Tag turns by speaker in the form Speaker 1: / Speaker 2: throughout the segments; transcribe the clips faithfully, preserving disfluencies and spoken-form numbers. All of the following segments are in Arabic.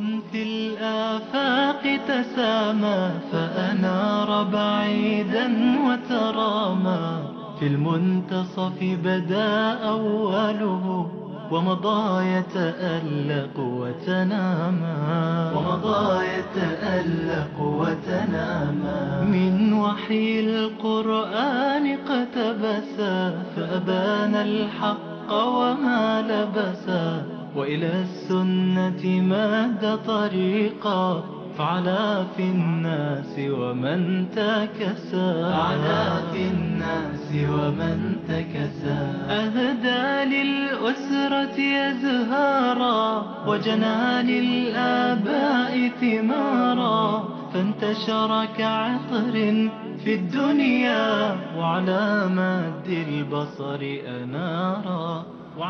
Speaker 1: في الآفاق تسامى فأنار بعيدا وترامى في المنتصف بدا أوله ومضى يتألق وتنامى ومضى يتألق وتنامى من وحي القرآن اقتبسا فأبان الحق وما لبسا وإلى السنة ماد طريقا فعلى في الناس ومن تكسى فعلى في الناس ومن تكسى أهدى للأسرة يزهارا وجنى للآباء ثمارا فانتشر كعطر في الدنيا وعلى مد البصر أنارا.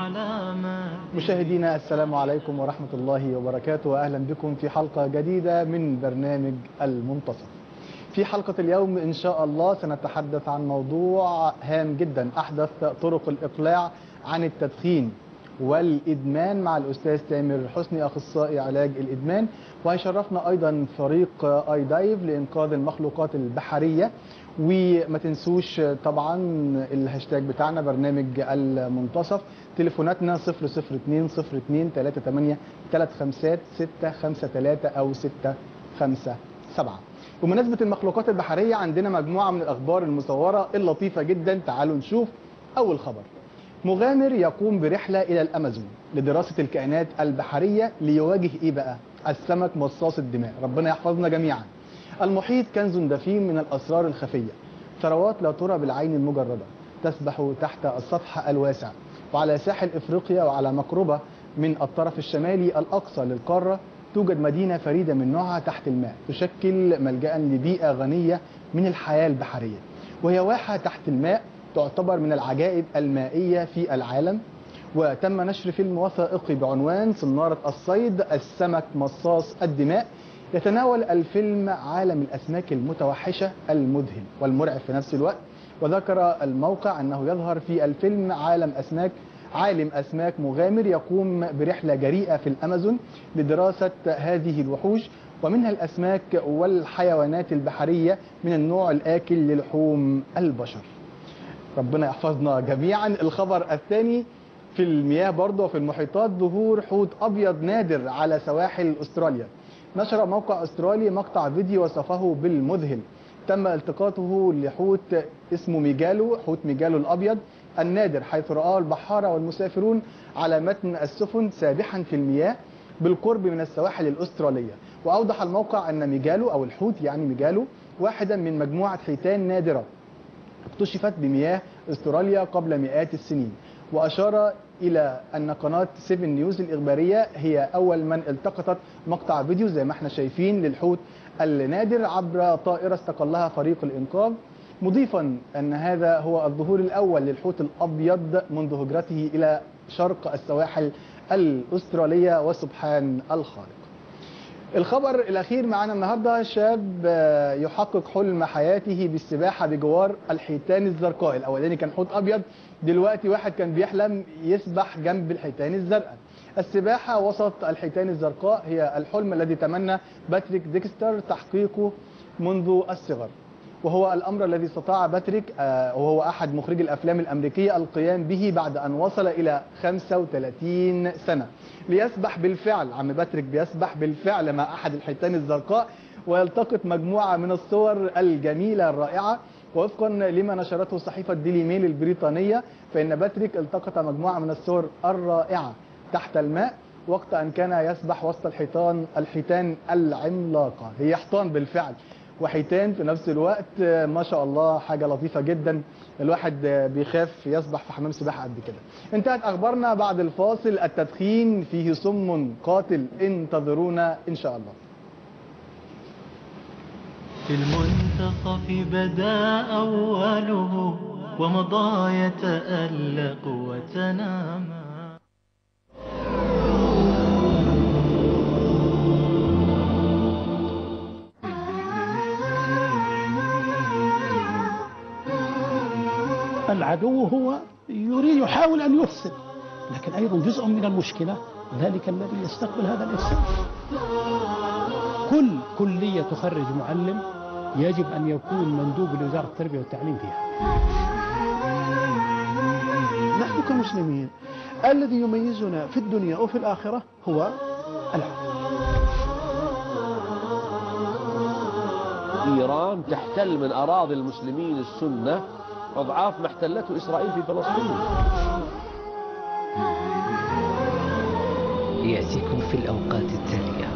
Speaker 2: مشاهدينا السلام عليكم ورحمة الله وبركاته، وأهلا بكم في حلقة جديدة من برنامج المنتصف. في حلقة اليوم إن شاء الله سنتحدث عن موضوع هام جدا، أحدث طرق الإقلاع عن التدخين والإدمان مع الأستاذ تامر حسني أخصائي علاج الإدمان، وهيشرفنا أيضا فريق آي دايف لإنقاذ المخلوقات البحرية. وما تنسوش طبعا الهاشتاج بتاعنا برنامج المنتصف، تليفوناتنا صفر صفر اتنين صفر اتنين تلاتة تمانية تلاتة خمسة ستة خمسة تلاتة أو ستة خمسة سبعة. بمناسبة المخلوقات البحرية عندنا مجموعة من الأخبار المصورة اللطيفة جدا. تعالوا نشوف أول خبر. مغامر يقوم برحلة إلى الأمازون لدراسة الكائنات البحرية ليواجه إيه بقى؟ السمك مصاص الدماء، ربنا يحفظنا جميعا. المحيط كنز دفين من الأسرار الخفية، ثروات لا ترى بالعين المجردة تسبح تحت السطح الواسع. وعلى ساحل إفريقيا وعلى مقربة من الطرف الشمالي الأقصى للقارة توجد مدينة فريدة من نوعها تحت الماء، تشكل ملجأ لبيئة غنية من الحياة البحرية، وهي واحة تحت الماء تعتبر من العجائب المائية في العالم. وتم نشر فيلم وثائقي بعنوان صنارة الصيد السمك مصاص الدماء. يتناول الفيلم عالم الأسماك المتوحشة المذهل والمرعب في نفس الوقت. وذكر الموقع أنه يظهر في الفيلم عالم أسماك عالم أسماك مغامر يقوم برحلة جريئة في الأمازون لدراسة هذه الوحوش، ومنها الأسماك والحيوانات البحرية من النوع الآكل للحوم البشر. ربنا يحفظنا جميعا. الخبر الثاني في المياه برضه وفي المحيطات، ظهور حوت أبيض نادر على سواحل أستراليا. نشر موقع أسترالي مقطع فيديو وصفه بالمذهل. تم التقاطه لحوت اسمه ميجالو، حوت ميجالو الأبيض النادر، حيث رآه البحارة والمسافرون على متن السفن سابحا في المياه بالقرب من السواحل الأسترالية. وأوضح الموقع أن ميجالو أو الحوت يعني ميجالو واحدا من مجموعة حيتان نادرة اكتشفت بمياه أستراليا قبل مئات السنين. وأشار إلى أن قناة سيفن نيوز الإخبارية هي أول من التقطت مقطع فيديو زي ما احنا شايفين للحوت النادر عبر طائرة استقلها فريق الإنقاذ، مضيفا أن هذا هو الظهور الأول للحوت الأبيض منذ هجرته إلى شرق السواحل الأسترالية، وسبحان الخالق. الخبر الأخير معنا النهاردة، شاب يحقق حلم حياته بالسباحة بجوار الحيتان الزرقاء. الأولاني كان حوت أبيض، دلوقتي واحد كان بيحلم يسبح جنب الحيتان الزرقاء. السباحة وسط الحيتان الزرقاء هي الحلم الذي تمنى باتريك ديكستر تحقيقه منذ الصغر، وهو الأمر الذي استطاع باتريك وهو أحد مخرجي الأفلام الأمريكية القيام به بعد أن وصل إلى خمسة وثلاثين سنة ليسبح بالفعل. عم باتريك بيسبح بالفعل مع أحد الحيتان الزرقاء ويلتقط مجموعة من الصور الجميلة الرائعة. ووفقا لما نشرته صحيفة ديلي ميل البريطانية، فإن باتريك التقط مجموعة من الصور الرائعة تحت الماء وقت أن كان يسبح وسط الحيتان الحيتان العملاقة. هي حيتان بالفعل وحيتان في نفس الوقت، ما شاء الله، حاجة لطيفة جدا. الواحد بيخاف يسبح في حمام سباحة قد كده. انتهت أخبارنا. بعد الفاصل، التدخين فيه سم قاتل، انتظرونا إن شاء الله.
Speaker 1: في المنتصف بدا أوله ومضى يتألق وتنامى.
Speaker 3: العدو هو يريد يحاول أن يفسد، لكن أيضا جزء من المشكلة ذلك الذي يستقبل هذا الإفساد. كل كلية تخرج معلم يجب أن يكون مندوب لوزارة التربية والتعليم فيها. نحن كمسلمين الذي يميزنا في الدنيا وفي الآخرة هو العدل.
Speaker 4: إيران تحتل من أراضي المسلمين السنة أضعاف ما احتلته إسرائيل في فلسطين.
Speaker 5: يأتيكم في الأوقات التالية.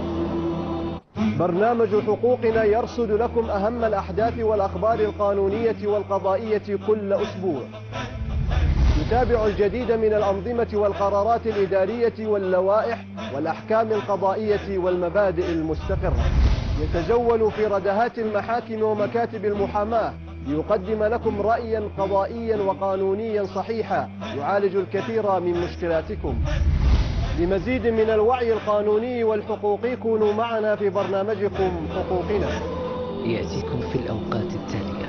Speaker 6: برنامج حقوقنا يرصد لكم أهم الأحداث والأخبار القانونية والقضائية كل أسبوع. يتابع الجديد من الأنظمة والقرارات الإدارية واللوائح والأحكام القضائية والمبادئ المستقرة. يتجول في ردهات المحاكم ومكاتب المحاماة ليقدم لكم رأيا قضائيا وقانونيا صحيحا يعالج الكثير من مشكلاتكم. لمزيد من الوعي القانوني والحقوقي كونوا معنا في برنامجكم حقوقنا.
Speaker 5: يأتيكم في الأوقات التالية.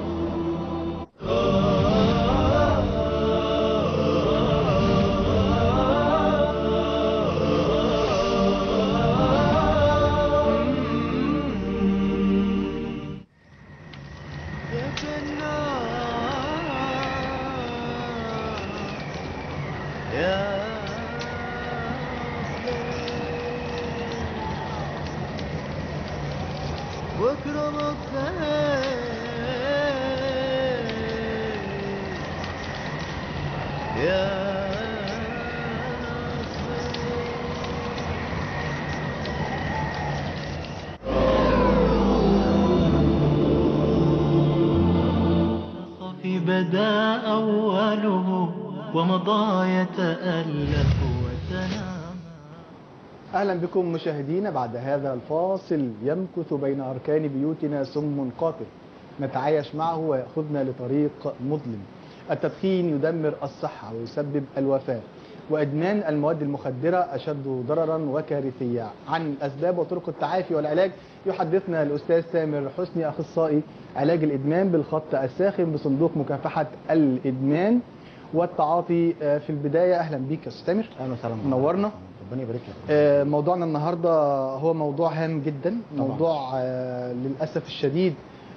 Speaker 1: بدا أوله ومضى يتألف وتنام.
Speaker 2: أهلا بكم مشاهدينا بعد هذا الفاصل. يمكث بين أركان بيوتنا سم قاتل نتعايش معه ويأخذنا لطريق مظلم. التدخين يدمر الصحة ويسبب الوفاة، وإدمان المواد المخدرة أشد ضررا وكارثية. عن أسباب وطرق التعافي والعلاج يحدثنا الأستاذ سامر حسني، أخصائي علاج الإدمان بالخط الساخن بصندوق مكافحة الإدمان والتعاطي. في البداية أهلا بيك يا أستاذ سامر.
Speaker 7: أهلا وسهلا.
Speaker 2: منورنا.
Speaker 7: ربنا يبارك لك.
Speaker 2: موضوعنا النهارده هو موضوع هام جدا. طبعا. موضوع للأسف الشديد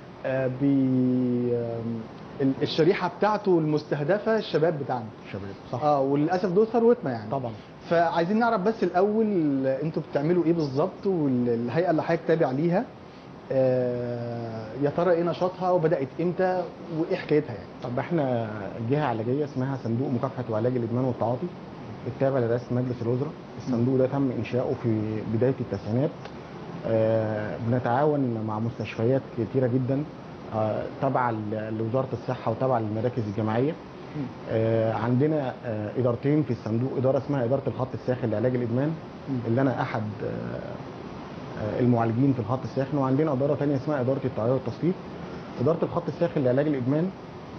Speaker 2: الشريحة بتاعته المستهدفة الشباب بتاعنا.
Speaker 7: الشباب صح.
Speaker 2: اه وللأسف دول ثروتنا يعني.
Speaker 7: طبعا.
Speaker 2: فعايزين نعرف بس الأول انتوا بتعملوا ايه بالظبط، والهيئة اللي حضرتك تابع ليها آه يا ترى ايه نشاطها وبدأت امتى وايه حكايتها يعني؟
Speaker 7: طب احنا جهة علاجية اسمها صندوق مكافحة وعلاج الإدمان والتعاطي التابع لرئاسة مجلس الوزراء. الصندوق ده تم إنشاؤه في بداية التسعينات. آه بنتعاون مع مستشفيات كتيرة جدا آه تابعة لوزارة الصحة وتابعة للمراكز الجامعية. آه عندنا آه إدارتين في الصندوق، إدارة اسمها إدارة الخط الساخن لعلاج الإدمان اللي أنا أحد آه المعالجين في الخط الساخن، وعندنا إدارة ثانية اسمها إدارة التوعية والتصفيق. إدارة الخط الساخن لعلاج الإدمان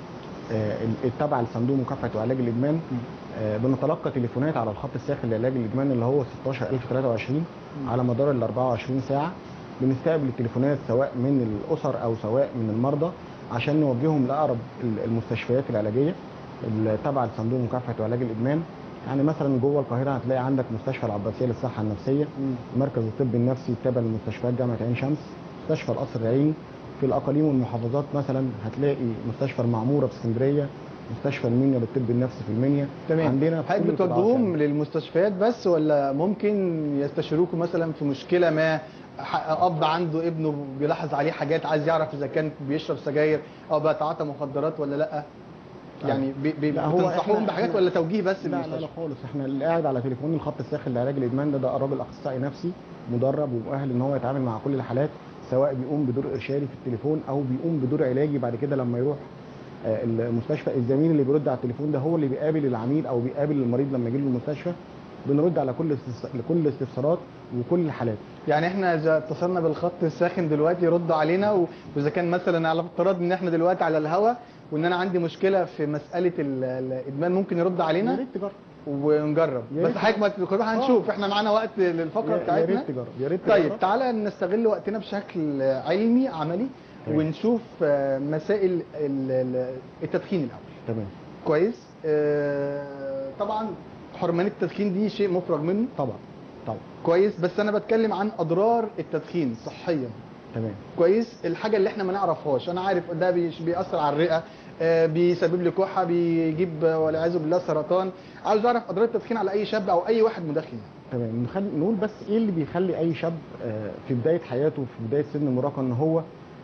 Speaker 7: التابعة لصندوق مكافحة وعلاج الإدمان. آه بنتلقى تليفونات على الخط الساخن لعلاج الإدمان اللي هو ستاشر ألف وتلاتة وعشرين على مدار ال أربعة وعشرين ساعة. بنستقبل التليفونات سواء من الأسر أو سواء من المرضى عشان نوجههم لأقرب المستشفيات العلاجية التابعة لصندوق مكافحة وعلاج الإدمان. يعني مثلا جوه القاهرة هتلاقي عندك مستشفى العباسية للصحة النفسية، مركز الطب النفسي التابع لمستشفيات جامعة عين شمس، مستشفى القصر العيني. في الأقاليم والمحافظات مثلا هتلاقي مستشفى المعمورة في اسكندرية، مستشفى المنيا للطب النفسي في المنيا.
Speaker 2: تمام.
Speaker 7: عندنا
Speaker 2: حضرتك بتوجهوهم للمستشفيات بس ولا ممكن يستشيروكم مثلا في مشكلة ما؟ أب عنده ابنه بيلاحظ عليه حاجات عايز يعرف إذا كان بيشرب سجاير أو بيتعاطى مخدرات ولا لأ؟ يعني بتنصحوهم بحاجات ولا توجيه بس؟
Speaker 7: لا لا لا خالص. احنا اللي قاعد على تليفون الخط الساخن لعلاج الإدمان ده ده راجل أخصائي نفسي مدرب ومؤهل إن هو يتعامل مع كل الحالات، سواء بيقوم بدور إرشادي في التليفون أو بيقوم بدور علاجي بعد كده لما يروح المستشفى. الزميل اللي بيرد على التليفون ده هو اللي بيقابل العميل أو بيقابل المريض لما يجي له المستشفى. بنرد على كل كل الاستفسارات وكل الحالات.
Speaker 2: يعني احنا اذا اتصلنا بالخط الساخن دلوقتي يردوا علينا، واذا كان مثلا على افتراض ان احنا دلوقتي على الهواء وان انا عندي مشكله في مساله الادمان ممكن يرد علينا؟
Speaker 7: يا ريت تجرب
Speaker 2: ونجرب. بس حضرتك ما تقول هنشوف، احنا معانا وقت للفقره بتاعتنا.
Speaker 7: يا ريت تجرب يا ريت.
Speaker 2: طيب تعالى نستغل وقتنا بشكل علمي عملي تمام. ونشوف مسائل التدخين الاول.
Speaker 7: تمام
Speaker 2: كويس. اه طبعا حرمانيه التدخين دي شيء مفرغ منه
Speaker 7: طبعا. طبعا.
Speaker 2: كويس، بس انا بتكلم عن اضرار التدخين صحيا.
Speaker 7: تمام.
Speaker 2: كويس، الحاجه اللي احنا ما نعرفهاش. انا عارف ده بيش- بيأثر على الرئه، آه، بيسبب لي كحه، بيجيب والعياذ بالله سرطان. عاوز اعرف اضرار التدخين على اي شاب او اي واحد مدخن.
Speaker 7: تمام. نخلي نقول بس ايه اللي بيخلي اي شاب آه، في بدايه حياته في بدايه سن المراهقه ان هو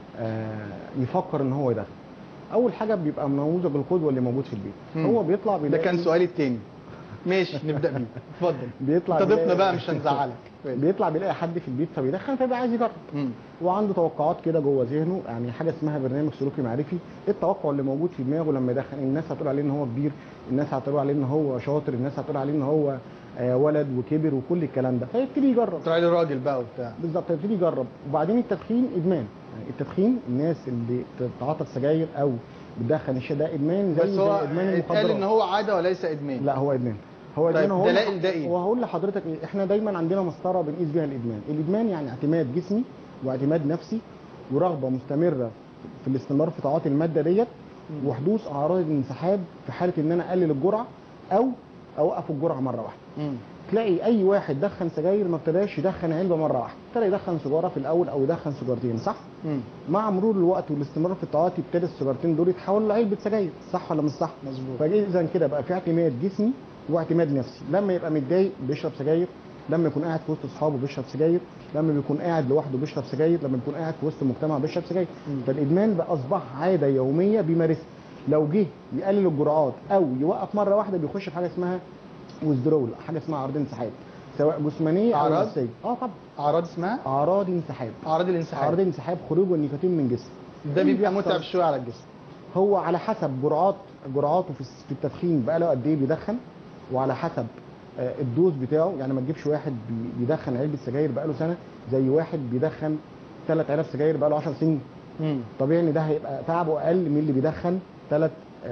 Speaker 7: آه، يفكر ان هو يدخن. اول حاجه بيبقى نموذج القدوه اللي موجود في البيت.
Speaker 2: مم.
Speaker 7: هو بيطلع
Speaker 2: ده
Speaker 7: بيلاقي
Speaker 2: كان سؤالي التاني. ماشي نبدا بيه، اتفضل.
Speaker 7: بيطلع
Speaker 2: انت ضيفنا
Speaker 7: بيلاقي-
Speaker 2: بقى مش هنزعلك.
Speaker 7: بيطلع بيلاقي حد في البيت فبيدخن فبيبقى عايز يجرب،
Speaker 2: مم.
Speaker 7: وعنده توقعات كده جوه ذهنه، يعني حاجه اسمها برنامج سلوكي معرفي. التوقع اللي موجود في دماغه لما يدخن، الناس هتقول عليه ان هو كبير، الناس هتقول عليه ان هو شاطر، الناس هتقول عليه ان هو آه، ولد وكبر وكل الكلام ده، فيبتدي يجرب.
Speaker 2: طلع لي راجل بقى وبتاع.
Speaker 7: بالظبط، يبتدي يجرب. وبعدين التدخين ادمان، يعني التدخين الناس اللي بتتعاطى السجاير او بتدخن الشيء ده ادمان زي
Speaker 2: بس هو
Speaker 7: زي ادمان
Speaker 2: اتقال ان
Speaker 7: المخدرات.
Speaker 2: هو عاده وليس ادمان.
Speaker 7: لا هو ادمان. هو
Speaker 2: طيب
Speaker 7: ادمان. وهقول
Speaker 2: دلائل
Speaker 7: لح-
Speaker 2: ده ايه؟
Speaker 7: وهقول لحضرتك ايه، احنا دايما عندنا مسطره بنقيس بيها الادمان. الادمان يعني اعتماد جسمي واعتماد نفسي ورغبه مستمره في الاستمرار في تعاطي الماده ديت، وحدوث اعراض الانسحاب في حاله ان انا اقلل الجرعه او اوقف الجرعه مره واحده.
Speaker 2: مم.
Speaker 7: تلاقي اي واحد دخن سجاير ما ابتداش يدخن علبه مره واحده، ابتدى يدخن سيجاره في الاول او يدخن سيجارتين، صح؟
Speaker 2: مم.
Speaker 7: مع مرور الوقت والاستمرار في التعاطي ابتدى السيجارتين دول يتحولوا لعلبه سجاير، صح ولا مش صح؟
Speaker 2: مظبوط.
Speaker 7: فاذا كده بقى في اعتماد جسمي واعتماد نفسي. لما يبقى متضايق بيشرب سجاير، لما يكون قاعد في وسط اصحابه بيشرب سجاير، لما بيكون قاعد لوحده بيشرب سجاير، لما بيكون قاعد في وسط المجتمع بيشرب سجاير. فالادمان بقى اصبح عاده يوميه بيمارسها. لو جه يقلل الجرعات او يوقف مره واحده بيخش في حاجه اسمها ويزدرول، حاجه اسمها اعراض انسحاب، سواء جسمانيه او
Speaker 2: أعراض؟
Speaker 7: نفسيه. اه طبعا.
Speaker 2: اعراض اسمها
Speaker 7: اعراض انسحاب.
Speaker 2: اعراض الانسحاب.
Speaker 7: اعراض انسحاب، خروج النيكوتين من الجسم.
Speaker 2: ده
Speaker 7: اللي
Speaker 2: بيبقى
Speaker 7: بيحصل-
Speaker 2: متعب شويه على الجسم.
Speaker 7: هو على حسب جرعات جرعاته في الس- في التدخين بقى له قد ايه بيدخن، وعلى حسب آه، الدوز بتاعه. يعني ما تجيبش واحد بي- بيدخن علبه سجاير بقى له سنه زي واحد بيدخن ثلاث علب سجاير بقى له عشر سنين.
Speaker 2: مم.
Speaker 7: طبيعي ان ده هيبقى تعبه اقل من اللي بيدخن ثلاث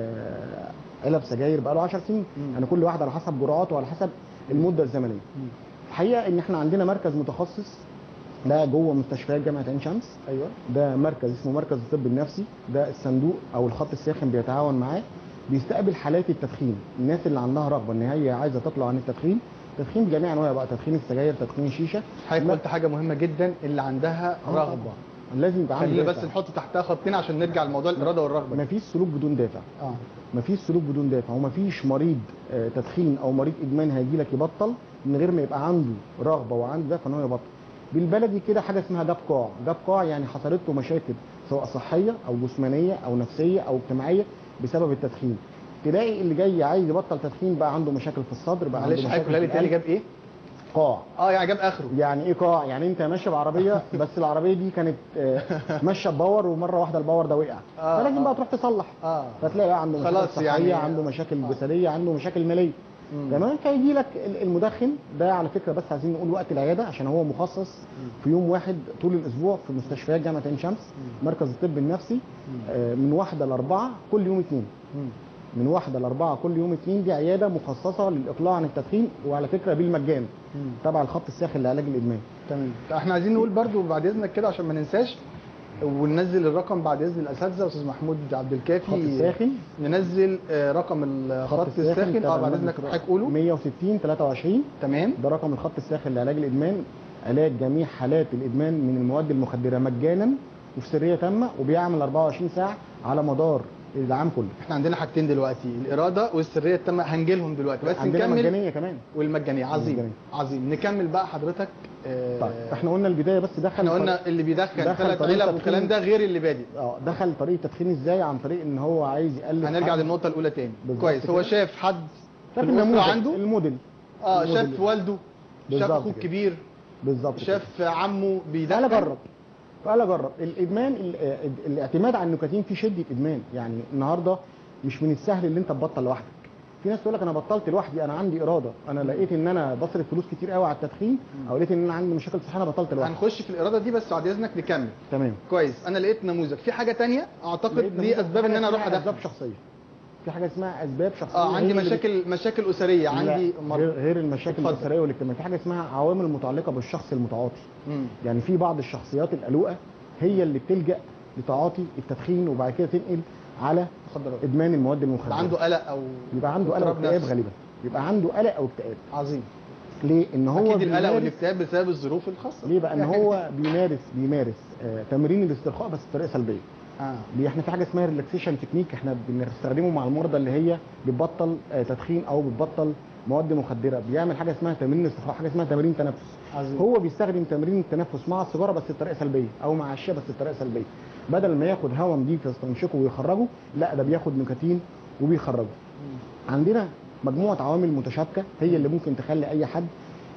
Speaker 7: علب سجاير بقى له عشر سنين. يعني كل واحد على حسب جرعاته وعلى حسب المده الزمنيه. الحقيقه ان احنا عندنا مركز متخصص ده جوه مستشفيات جامعه عين شمس.
Speaker 2: ايوه.
Speaker 7: ده مركز اسمه مركز الطب النفسي، ده الصندوق او الخط الساخن بيتعاون معاه، بيستقبل حالات التدخين، الناس اللي عندها رغبه ان هي عايزه تطلع عن التدخين، تدخين بجميع انواعه بقى، تدخين السجاير، تدخين الشيشه.
Speaker 2: حضرتك
Speaker 7: ما-
Speaker 2: قلت حاجه مهمه جدا، اللي عندها
Speaker 7: آه
Speaker 2: رغبه.
Speaker 7: طبعاً. لازم يبقى عنده
Speaker 2: خلينا
Speaker 7: دافع.
Speaker 2: بس نحط تحتها خطين عشان نرجع لموضوع الاراده والرغبه.
Speaker 7: مفيش سلوك بدون دافع.
Speaker 2: اه.
Speaker 7: مفيش سلوك بدون دافع، ومفيش مريض آه، تدخين او مريض ادمان هيجي لك يبطل من غير ما يبقى عنده رغبه وعنده دافع ان هو يبطل. بالبلدي كده حاجه اسمها جاب قاع، جاب قاع يعني حصلت له مشاكل سواء صحيه او جسمانيه او نفسيه او اجتماعيه بسبب التدخين. تلاقي اللي جاي عايز يبطل تدخين بقى عنده مشاكل في الصدر، بقى عنده
Speaker 2: معلش
Speaker 7: مشاكل
Speaker 2: حضرتك قولها لي
Speaker 7: في
Speaker 2: تاني،
Speaker 7: القلب.
Speaker 2: جاب ايه؟
Speaker 7: قاع.
Speaker 2: اه يعني جاب اخره.
Speaker 7: يعني ايه قاع؟ يعني انت ماشي بعربيه بس العربيه دي كانت آه، ماشيه بباور ومره واحده الباور ده وقع،
Speaker 2: آه،
Speaker 7: فلازم
Speaker 2: آه.
Speaker 7: بقى تروح تصلح.
Speaker 2: اه.
Speaker 7: فتلاقي بقى عنده مشاكل
Speaker 2: خلاص
Speaker 7: صحيه،
Speaker 2: يعني-
Speaker 7: عنده مشاكل
Speaker 2: آه.
Speaker 7: جسديه، عنده مشاكل ماليه. تمام. فيجي لك ال- المدخن ده، على فكره بس عايزين نقول وقت العياده عشان هو مخصص في يوم واحد طول الاسبوع في مستشفيات جامعه عين شمس، مركز الطب النفسي، آه، من واحده لاربعه كل يوم اثنين. من واحده لاربعه كل يوم اثنين، دي عياده مخصصه للاقلاع عن التدخين، وعلى فكره بالمجان تبع الخط الساخن لعلاج الادمان.
Speaker 2: تمام. احنا عايزين نقول برضو بعد اذنك كده عشان ما ننساش، وننزل الرقم بعد اذن الاساتذه استاذ محمود عبد الكافي.
Speaker 7: خط الساخن.
Speaker 2: ننزل آه، رقم الخط الساخن. اه بعد اذنك حضرتك قوله.
Speaker 7: مية وستين تلاتة وعشرين.
Speaker 2: تمام.
Speaker 7: ده رقم الخط الساخن لعلاج الادمان، علاج جميع حالات الادمان من المواد المخدره مجانا وفي سريه تامه، وبيعمل أربعة وعشرين ساعه على مدار العام كله.
Speaker 2: احنا عندنا حاجتين دلوقتي، الاراده والسريه التامه، هنجي لهم دلوقتي بس
Speaker 7: عندنا
Speaker 2: نكمل.
Speaker 7: مجانيه كمان.
Speaker 2: والمجانيه. عظيم.
Speaker 7: مجانية.
Speaker 2: عظيم. نكمل بقى حضرتك. آه،
Speaker 7: طيب احنا قلنا البدايه بس دخل
Speaker 2: احنا قلنا اللي بيدخن
Speaker 7: دخل
Speaker 2: ثلاث
Speaker 7: طريقة
Speaker 2: علب والكلام
Speaker 7: تدخين.
Speaker 2: ده غير اللي بادئ.
Speaker 7: اه دخل طريقه التدخين ازاي؟ عن طريق ان هو عايز يقلل.
Speaker 2: هنرجع
Speaker 7: حد-
Speaker 2: للنقطه الاولى تاني.
Speaker 7: بالظبط
Speaker 2: كويس. هو
Speaker 7: كده.
Speaker 2: شاف حد في
Speaker 7: شاف
Speaker 2: الاسره
Speaker 7: النموذج،
Speaker 2: عنده.
Speaker 7: الموديل.
Speaker 2: اه
Speaker 7: الموديل.
Speaker 2: شاف والده، شاف
Speaker 7: بالظبط
Speaker 2: اخوه
Speaker 7: كده.
Speaker 2: الكبير،
Speaker 7: بالظبط كده.
Speaker 2: شاف عمه بيدخن.
Speaker 7: تعالى جرب. تعالى جرب. الادمان ال- ال- الاعتماد على النيكوتين فيه شده ادمان، يعني النهارده مش من السهل اللي انت تبطل لوحدك. في ناس تقول لك انا بطلت لوحدي، انا عندي اراده، انا لقيت ان انا بصرف فلوس كتير قوي على التدخين، او لقيت ان انا عندي مشاكل صحيه انا بطلت لوحدي.
Speaker 2: هنخش في الاراده دي بس بعد اذنك نكمل.
Speaker 7: تمام.
Speaker 2: كويس. انا لقيت نموذج في حاجه تانية اعتقد
Speaker 7: لقيت
Speaker 2: دي
Speaker 7: نموذج.
Speaker 2: اسباب ان
Speaker 7: حاجة
Speaker 2: انا اروح
Speaker 7: اسمها
Speaker 2: ادخن.
Speaker 7: اسباب شخصيه. في حاجه اسمها اسباب شخصيه.
Speaker 2: اه عندي
Speaker 7: هي اللي
Speaker 2: مشاكل مشاكل اسريه،
Speaker 7: بت-
Speaker 2: عندي
Speaker 7: لا،
Speaker 2: مرض.
Speaker 7: غير, غير المشاكل
Speaker 2: اتفضل.
Speaker 7: الاسريه والاجتماعيه، في حاجه اسمها عوامل متعلقه بالشخص المتعاطي.
Speaker 2: مم.
Speaker 7: يعني في بعض الشخصيات القلوقه هي اللي بتلجا لتعاطي التدخين وبعد كده تنقل على
Speaker 2: مخدرات.
Speaker 7: ادمان المواد المخدره.
Speaker 2: يبقى عنده قلق او
Speaker 7: يبقى عنده قلق
Speaker 2: اضطراب
Speaker 7: واكتئاب
Speaker 2: نفسي.
Speaker 7: غالبا، يبقى عنده قلق او اكتئاب.
Speaker 2: عظيم.
Speaker 7: ليه؟ ان هو
Speaker 2: اكيد القلق
Speaker 7: بيمارس-
Speaker 2: والاكتئاب بسبب الظروف الخاصه.
Speaker 7: ليه بقى؟ ان هو بيمارس بيمارس آه تمرين الاسترخاء بس بطريقه سلبيه.
Speaker 2: اه
Speaker 7: ليه؟ احنا في حاجه اسمها ريلاكسيشن تكنيك احنا بنستخدمه مع المرضى اللي هي بتبطل آه تدخين او بتبطل مواد مخدره، بيعمل حاجه اسمها تمرين استرخاء، حاجه اسمها تمرين تنفس.
Speaker 2: عظيم.
Speaker 7: هو بيستخدم تمرين التنفس مع السيجاره بس بطريقه سلبيه او مع الشيشه بس بطريقه سلبيه. بدل ما ياخد هواء نضيف يستنشقه ويخرجه، لا ده بياخد نيكوتين وبيخرجه. عندنا مجموعه عوامل متشابكه هي اللي ممكن تخلي اي حد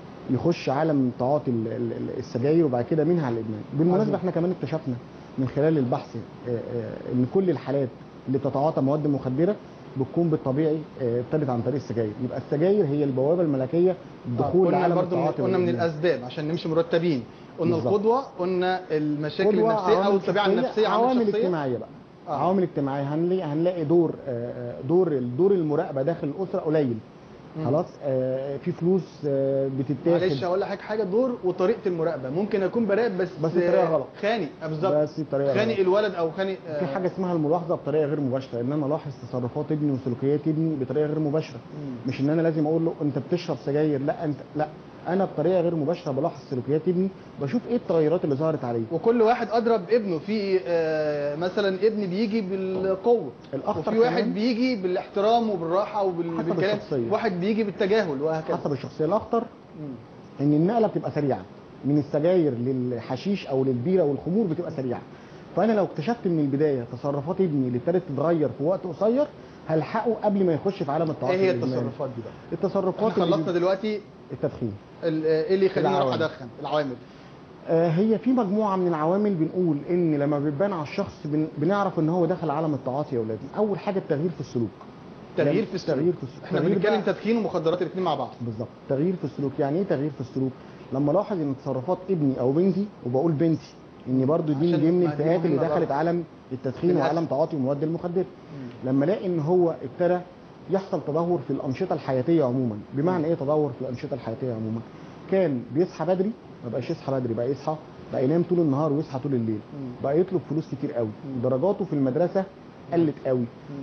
Speaker 7: يخش عالم تعاطي ال- ال- ال- السجاير وبعد كده منها على الادمان. بالمناسبه
Speaker 2: عظيم.
Speaker 7: احنا كمان اكتشفنا من خلال البحث آه، آه، ان كل الحالات اللي بتتعاطى مواد مخدره بتكون بالطبيعي آه، ابتدت عن طريق السجاير. يبقى السجاير هي البوابه الملكيه للدخول
Speaker 2: قلنا
Speaker 7: لعالم
Speaker 2: برضو من
Speaker 7: التعاطي
Speaker 2: قلنا من
Speaker 7: والإدمان.
Speaker 2: الاسباب عشان نمشي مرتبين. قلنا
Speaker 7: بالظبط.
Speaker 2: القدوه، قلنا المشاكل
Speaker 7: قدوة،
Speaker 2: النفسيه او
Speaker 7: عوامل
Speaker 2: الطبيعه
Speaker 7: شخصية،
Speaker 2: النفسيه،
Speaker 7: عوامل
Speaker 2: شخصية.
Speaker 7: اجتماعيه بقى.
Speaker 2: آه.
Speaker 7: عوامل اجتماعيه هنلاقي هنلاقي دور آه، آه، دور دور المراقبه داخل الاسره قليل.
Speaker 2: مم.
Speaker 7: خلاص آه، في فلوس آه، بتتاخد
Speaker 2: معلش اقول لك حاجه، دور وطريقه المراقبه ممكن اكون براقب بس
Speaker 7: بس بطريقة غلط.
Speaker 2: خانق آه، بالظبط،
Speaker 7: بس بطريقه
Speaker 2: خانق
Speaker 7: غلط.
Speaker 2: الولد او خانق آه،
Speaker 7: في حاجه اسمها الملاحظه بطريقه غير مباشره، ان انا الاحظ تصرفات ابني وسلوكيات ابني بطريقه غير مباشره.
Speaker 2: مم.
Speaker 7: مش ان انا لازم اقول له انت بتشرب سجاير، لا انت لا انا بطريقه غير مباشره بلاحظ سلوكيات ابني، بشوف ايه التغيرات اللي ظهرت عليه.
Speaker 2: وكل واحد ادرى بابنه. في آه، مثلا ابن بيجي بالقوه،
Speaker 7: الأخطر
Speaker 2: وفي واحد
Speaker 7: كمان-
Speaker 2: بيجي بالاحترام وبالراحه وبال-
Speaker 7: حسب
Speaker 2: بالكلام،
Speaker 7: الشخصية.
Speaker 2: واحد بيجي بالتجاهل وهكذا.
Speaker 7: حسب الشخصيه. الاخطر
Speaker 2: مم.
Speaker 7: ان النقله بتبقى سريعه من السجاير للحشيش او للبيره والخمور، بتبقى سريعه. فانا لو اكتشفت من البدايه تصرفات ابني اللي ابتدت تتغير في وقت قصير هلحقه قبل ما يخش في عالم التعاطي
Speaker 2: ايه هي
Speaker 7: والإدمان.
Speaker 2: التصرفات دي بقى؟
Speaker 7: التصرفات
Speaker 2: احنا
Speaker 7: اللي-
Speaker 2: خلصنا دلوقتي
Speaker 7: التدخين.
Speaker 2: ال- ايه اللي يخليني اروح
Speaker 7: العوامل.
Speaker 2: ادخن؟ العوامل.
Speaker 7: آه، هي في مجموعه من العوامل بنقول ان لما بتبان على الشخص بن- بنعرف ان هو دخل عالم التعاطي يا اولادي. اول حاجه التغيير في السلوك.
Speaker 2: تغيير في السلوك.
Speaker 7: تغيير في السلوك.
Speaker 2: احنا
Speaker 7: تغيير
Speaker 2: بنتكلم
Speaker 7: بقى-
Speaker 2: تدخين ومخدرات الاثنين مع بعض.
Speaker 7: بالظبط. تغيير في السلوك. يعني ايه تغيير في السلوك؟ لما الاحظ ان تصرفات ابني او بنتي، وبقول بنتي ان برضو دي
Speaker 2: عشان
Speaker 7: دي من
Speaker 2: ما دي
Speaker 7: الفئات اللي
Speaker 2: مهمة
Speaker 7: دخلت
Speaker 2: برضو.
Speaker 7: عالم التدخين
Speaker 2: للأسف.
Speaker 7: وعالم تعاطي المواد المخدره. لما الاقي ان هو ابتدى يحصل تدهور في الانشطه الحياتيه عموما. بمعنى ايه تدهور في الانشطه الحياتيه عموما؟ كان بيصحى بدري ما بقاش يصحى بدري، بقى يصحى بقى ينام طول النهار ويصحى طول الليل. بقى يطلب فلوس كتير قوي. درجاته في المدرسه قلت قوي.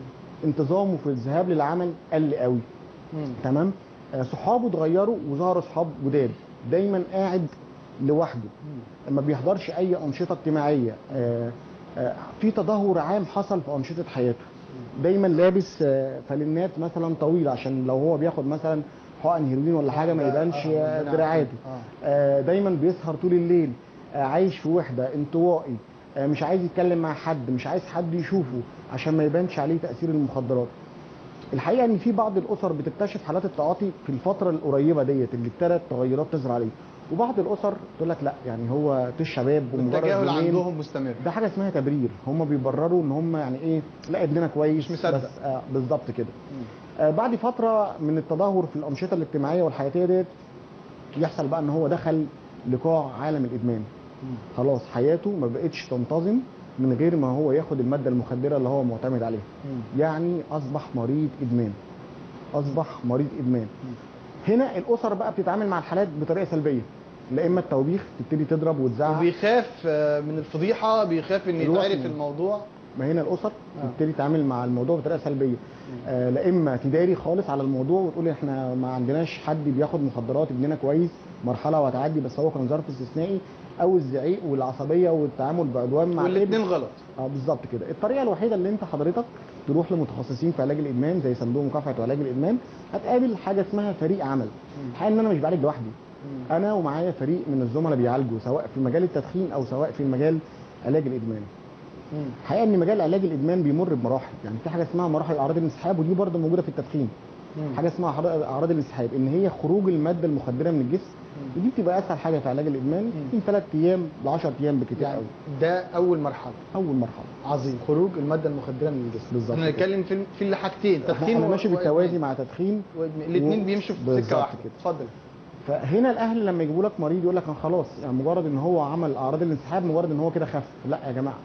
Speaker 7: انتظامه في الذهاب للعمل قل قوي.
Speaker 2: مم.
Speaker 7: تمام. آه، صحابه اتغيروا وظهروا صحاب جداد. دايما قاعد لوحده، ما بيحضرش اي انشطه اجتماعيه. آه، آه، في تدهور عام حصل في انشطه حياته. دايما لابس آه، فانلات مثلا طويله عشان لو هو بياخد مثلا حقن هيروين ولا حاجه ما
Speaker 2: آه،
Speaker 7: يبانش
Speaker 2: آه،
Speaker 7: آه،
Speaker 2: ربنا
Speaker 7: دراعاته.
Speaker 2: يعافيك.
Speaker 7: آه، دايما بيسهر طول الليل. آه، عايش في وحده، انطوائي. آه، مش عايز يتكلم مع حد، مش عايز حد يشوفه عشان ما يبانش عليه تاثير المخدرات. الحقيقه ان في بعض الاسر بتكتشف حالات التعاطي في الفتره القريبه ديت اللي ابتدت تغيرات تظهر عليه، وبعض الاسر تقول لك لا يعني هو طيش شباب ومجرد
Speaker 2: التجاهل
Speaker 7: يومين.
Speaker 2: عندهم مستمر.
Speaker 7: ده حاجه اسمها تبرير. هم بيبرروا ان هم يعني ايه، لا ابننا كويس
Speaker 2: مش مصدق.
Speaker 7: بس آه بالظبط كده. آه بعد فتره من التدهور في الانشطه الاجتماعيه والحياتيه ديت يحصل بقى ان هو دخل لقاع عالم الادمان. خلاص حياته ما بقتش تنتظم من غير ما هو ياخد الماده المخدره اللي هو معتمد عليها. يعني اصبح مريض ادمان. اصبح مريض ادمان. هنا الاسر بقى بتتعامل مع الحالات بطريقه سلبيه. لا اما التوبيخ تبتدي تضرب وتزعق.
Speaker 2: وبيخاف آه، من الفضيحه، بيخاف ان
Speaker 7: الوصم.
Speaker 2: يتعرف الموضوع.
Speaker 7: ما هنا الاسر تبتدي تتعامل مع الموضوع بطريقه سلبيه. آه لا اما تداري خالص على الموضوع وتقول احنا ما عندناش حد بياخد مخدرات، ابننا كويس، مرحله وهتعدي بس هو كان ظرف استثنائي، او الزعيق والعصبيه والتعامل بعدوان مع
Speaker 2: والاثنين
Speaker 7: الابن.
Speaker 2: غلط.
Speaker 7: اه بالظبط كده. الطريقه الوحيده اللي انت حضرتك تروح لمتخصصين في علاج الادمان زي صندوق مكافحه وعلاج الادمان، هتقابل حاجه اسمها فريق عمل. الحقيقه ان انا مش بعالج لوحدي، انا ومعايا فريق من الزملاء بيعالجوا سواء في مجال التدخين او سواء في مجال علاج الادمان. الحقيقه ان مجال علاج الادمان بيمر بمراحل، يعني في حاجه اسمها مراحل اعراض الانسحاب ودي برضه موجوده في التدخين. حاجه اسمها أعراض- اعراض الانسحاب ان هي خروج الماده المخدره من الجسم، ودي بتبقى اسهل حاجه في علاج الادمان من ثلاث ايام ل عشرة ايام بكتير
Speaker 2: يعني
Speaker 7: قوي.
Speaker 2: ده اول مرحله.
Speaker 7: اول مرحله.
Speaker 2: عظيم. خروج الماده المخدره من الجسم.
Speaker 7: بالظبط
Speaker 2: احنا
Speaker 7: كده.
Speaker 2: بنتكلم في في الحاجتين، تدخين
Speaker 7: انا ماشي بالتوازي مع تدخين.
Speaker 2: الاثنين
Speaker 7: و-
Speaker 2: بيمشوا في
Speaker 7: بالظبط
Speaker 2: سكه واحده.
Speaker 7: كده.
Speaker 2: اتفضل.
Speaker 7: فهنا الاهل لما يجيبوا لك مريض يقول لك انا خلاص يعني مجرد ان هو عمل اعراض الانسحاب مجرد ان هو كده خف، لا يا جماعه.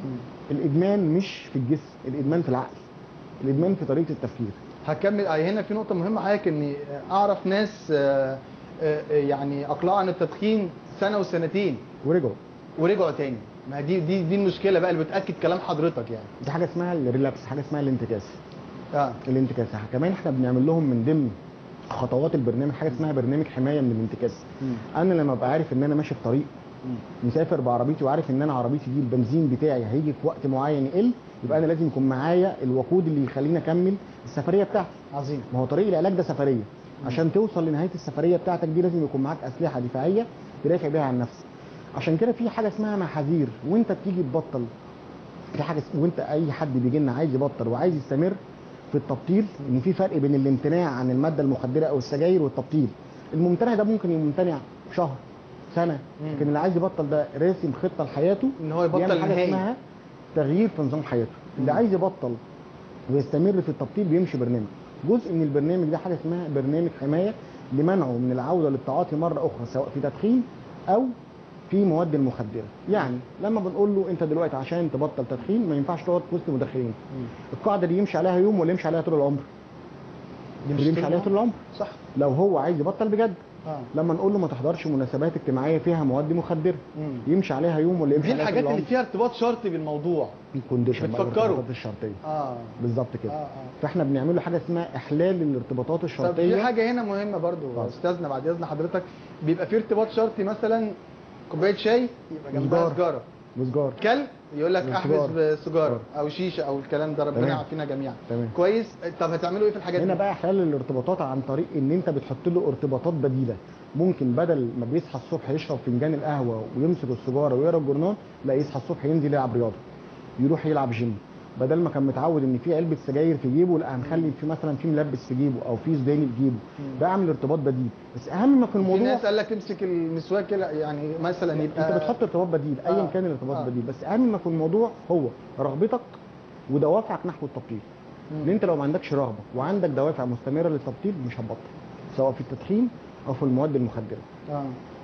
Speaker 7: الادمان مش في الجسم، الادمان في العقل. الادمان في طريقه التفكير.
Speaker 2: هكمل. آه، هنا في نقطه مهمه حضرتك، اني اعرف ناس آه، آه، آه، يعني اقلعوا عن التدخين سنه وسنتين
Speaker 7: ورجعوا.
Speaker 2: ورجعوا تاني. ما دي دي دي المشكله بقى اللي بتاكد كلام حضرتك يعني.
Speaker 7: دي حاجه اسمها الريلابس، حاجه اسمها الانتكاس.
Speaker 2: اه
Speaker 7: الانتكاسه كمان احنا بنعمل لهم من ضمن خطوات البرنامج حاجه اسمها برنامج حمايه من الانتكاس. انا لما ابقى عارف ان انا ماشي في طريق مسافر بعربيتي وعارف ان انا عربيتي دي البنزين بتاعي هيجي في وقت معين يقل، يبقى انا لازم يكون معايا الوقود اللي يخليني اكمل السفريه بتاعتي.
Speaker 2: عظيم.
Speaker 7: ما هو طريق العلاج ده سفريه، عشان توصل لنهايه السفريه بتاعتك دي لازم يكون معاك اسلحه دفاعيه تدافع بيها عن نفسك. عشان كده في حاجه اسمها محاذير، وانت بتيجي تبطل في حاجه، وانت اي حد بيجي لنا عايز يبطل وعايز يستمر في التبطيل، ان في فرق بين الامتناع عن الماده المخدره او السجاير والتبطيل. الممتنع ده ممكن يمتنع شهر سنه، لكن اللي عايز يبطل ده راسم خطه لحياته
Speaker 2: ان هو يبطل
Speaker 7: حاجه
Speaker 2: نهائي.
Speaker 7: اسمها تغيير في نظام حياته. اللي عايز يبطل ويستمر في التبطيل بيمشي برنامج. جزء من البرنامج ده حاجه اسمها برنامج حمايه لمنعه من العوده للتعاطي مره اخرى، سواء في تدخين او في مواد المخدره. يعني لما بنقول له انت دلوقتي عشان تبطل تدخين ما ينفعش تقعد في وسط مدخنين. القاعده دي يمشي عليها يوم ولا يمشي عليها طول العمر؟ يمشي عليها طول العمر.
Speaker 2: صح.
Speaker 7: لو هو عايز يبطل بجد.
Speaker 2: آه.
Speaker 7: لما نقول له ما تحضرش مناسبات اجتماعيه فيها مواد مخدره،
Speaker 2: مم.
Speaker 7: يمشي عليها يوم ولا يمشي
Speaker 2: دي
Speaker 7: عليها طول
Speaker 2: الحاجات
Speaker 7: العمر؟
Speaker 2: اللي فيها ارتباط شرطي بالموضوع.
Speaker 7: الكونديشن بقى،
Speaker 2: بتفكروا.
Speaker 7: الارتباطات الشرطيه.
Speaker 2: اه
Speaker 7: بالظبط كده.
Speaker 2: آه، آه.
Speaker 7: فاحنا بنعمل له حاجه اسمها احلال الارتباطات
Speaker 2: طب
Speaker 7: الشرطيه.
Speaker 2: في حاجه هنا مهمه برضو
Speaker 7: اتفضل.
Speaker 2: استاذنا بعد اذن حضرتك، بيبقى في ارتباط شرطي مثلا كوبايه شاي يبقى جنبها
Speaker 7: سجارة.
Speaker 2: سجاره،
Speaker 7: وسجار.
Speaker 2: كلب يقول لك احبس
Speaker 7: سجارة.
Speaker 2: بسجاره او شيشه او الكلام ده، ربنا
Speaker 7: تمام.
Speaker 2: يعافينا جميعا.
Speaker 7: تمام.
Speaker 2: كويس. طب هتعملوا ايه في الحاجات
Speaker 7: هنا
Speaker 2: دي؟
Speaker 7: بقى احلال الارتباطات عن طريق ان انت بتحط له ارتباطات بديله. ممكن بدل ما بيصحى الصبح يشرب فنجان القهوه ويمسك السجاره ويقرا الجورنال، لا يصحى الصبح ينزل يلعب رياضه، يروح يلعب جيم. بدل ما كان متعود ان في علبه سجاير في جيبه، لا هنخلي في مثلا في ملبس في جيبه او في سوداني في جيبه. ده اعمل ارتباط بديل. بس اهم ما في
Speaker 2: في
Speaker 7: الموضوع
Speaker 2: ناس قال لك تمسك المسواك كده يعني مثلا يبقى
Speaker 7: انت بتحط ارتباط بديل ايا
Speaker 2: آه.
Speaker 7: كان الارتباط
Speaker 2: آه.
Speaker 7: بديل. بس اهم ما في الموضوع هو رغبتك ودوافعك نحو التبطيل. ان انت لو ما عندكش رغبه وعندك دوافع مستمره للتبطيل مش هتبطل، سواء في التدخين او في المواد المخدره.
Speaker 2: اه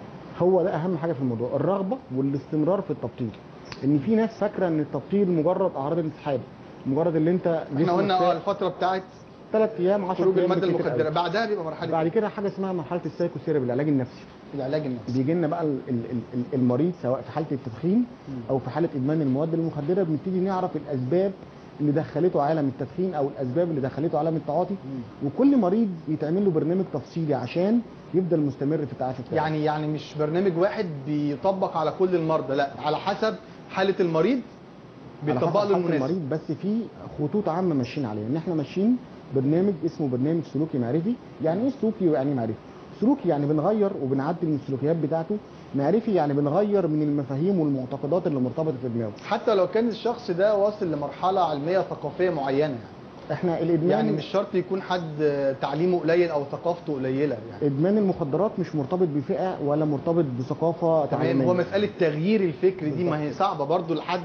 Speaker 7: هو ده اهم حاجه في الموضوع، الرغبه والاستمرار في التبطيل. ان في ناس فاكره ان التبطيل مجرد اعراض الانسحاب، مجرد اللي انت
Speaker 2: احنا قلنا اه الفتره بتاعت
Speaker 7: ثلاث ايام عشرة
Speaker 2: خروج
Speaker 7: ايام
Speaker 2: الماده
Speaker 7: بالكتير
Speaker 2: المخدره،
Speaker 7: قوي.
Speaker 2: بعدها بيبقى مرحله
Speaker 7: بعد كده حاجه اسمها مرحله السايكوثيرابي، العلاج النفسي.
Speaker 2: العلاج النفسي.
Speaker 7: بيجي لنا بقى ال- ال- ال- المريض سواء في حاله التدخين او في حاله ادمان المواد المخدره، بنبتدي نعرف الاسباب اللي دخلته عالم التدخين او الاسباب اللي دخلته عالم التعاطي. وكل مريض يتعمل له برنامج تفصيلي عشان يفضل مستمر في التعافي بتاعه.
Speaker 2: يعني يعني مش برنامج واحد بيطبق على كل المرضى، لا على حسب حاله المريض
Speaker 7: على
Speaker 2: بيطبق
Speaker 7: حسب
Speaker 2: له
Speaker 7: حالة
Speaker 2: المناسب.
Speaker 7: المريض. بس في خطوط عامه ماشيين عليها، ان احنا ماشيين برنامج اسمه برنامج سلوكي معرفي. يعني ايه سلوكي ويعني ايه معرفي؟ سلوكي يعني بنغير وبنعدل من السلوكيات بتاعته، معرفي يعني بنغير من المفاهيم والمعتقدات اللي مرتبطه في دماغه.
Speaker 2: حتى لو كان الشخص ده واصل لمرحله علميه ثقافيه معينه يعني.
Speaker 7: احنا الادمان
Speaker 2: يعني مش شرط يكون حد تعليمه قليل او ثقافته قليله يعني.
Speaker 7: ادمان المخدرات مش مرتبط بفئه ولا مرتبط بثقافه
Speaker 2: تمام.
Speaker 7: تعليميه.
Speaker 2: هو مساله تغيير الفكر دي ما هي صعبه برضو لحد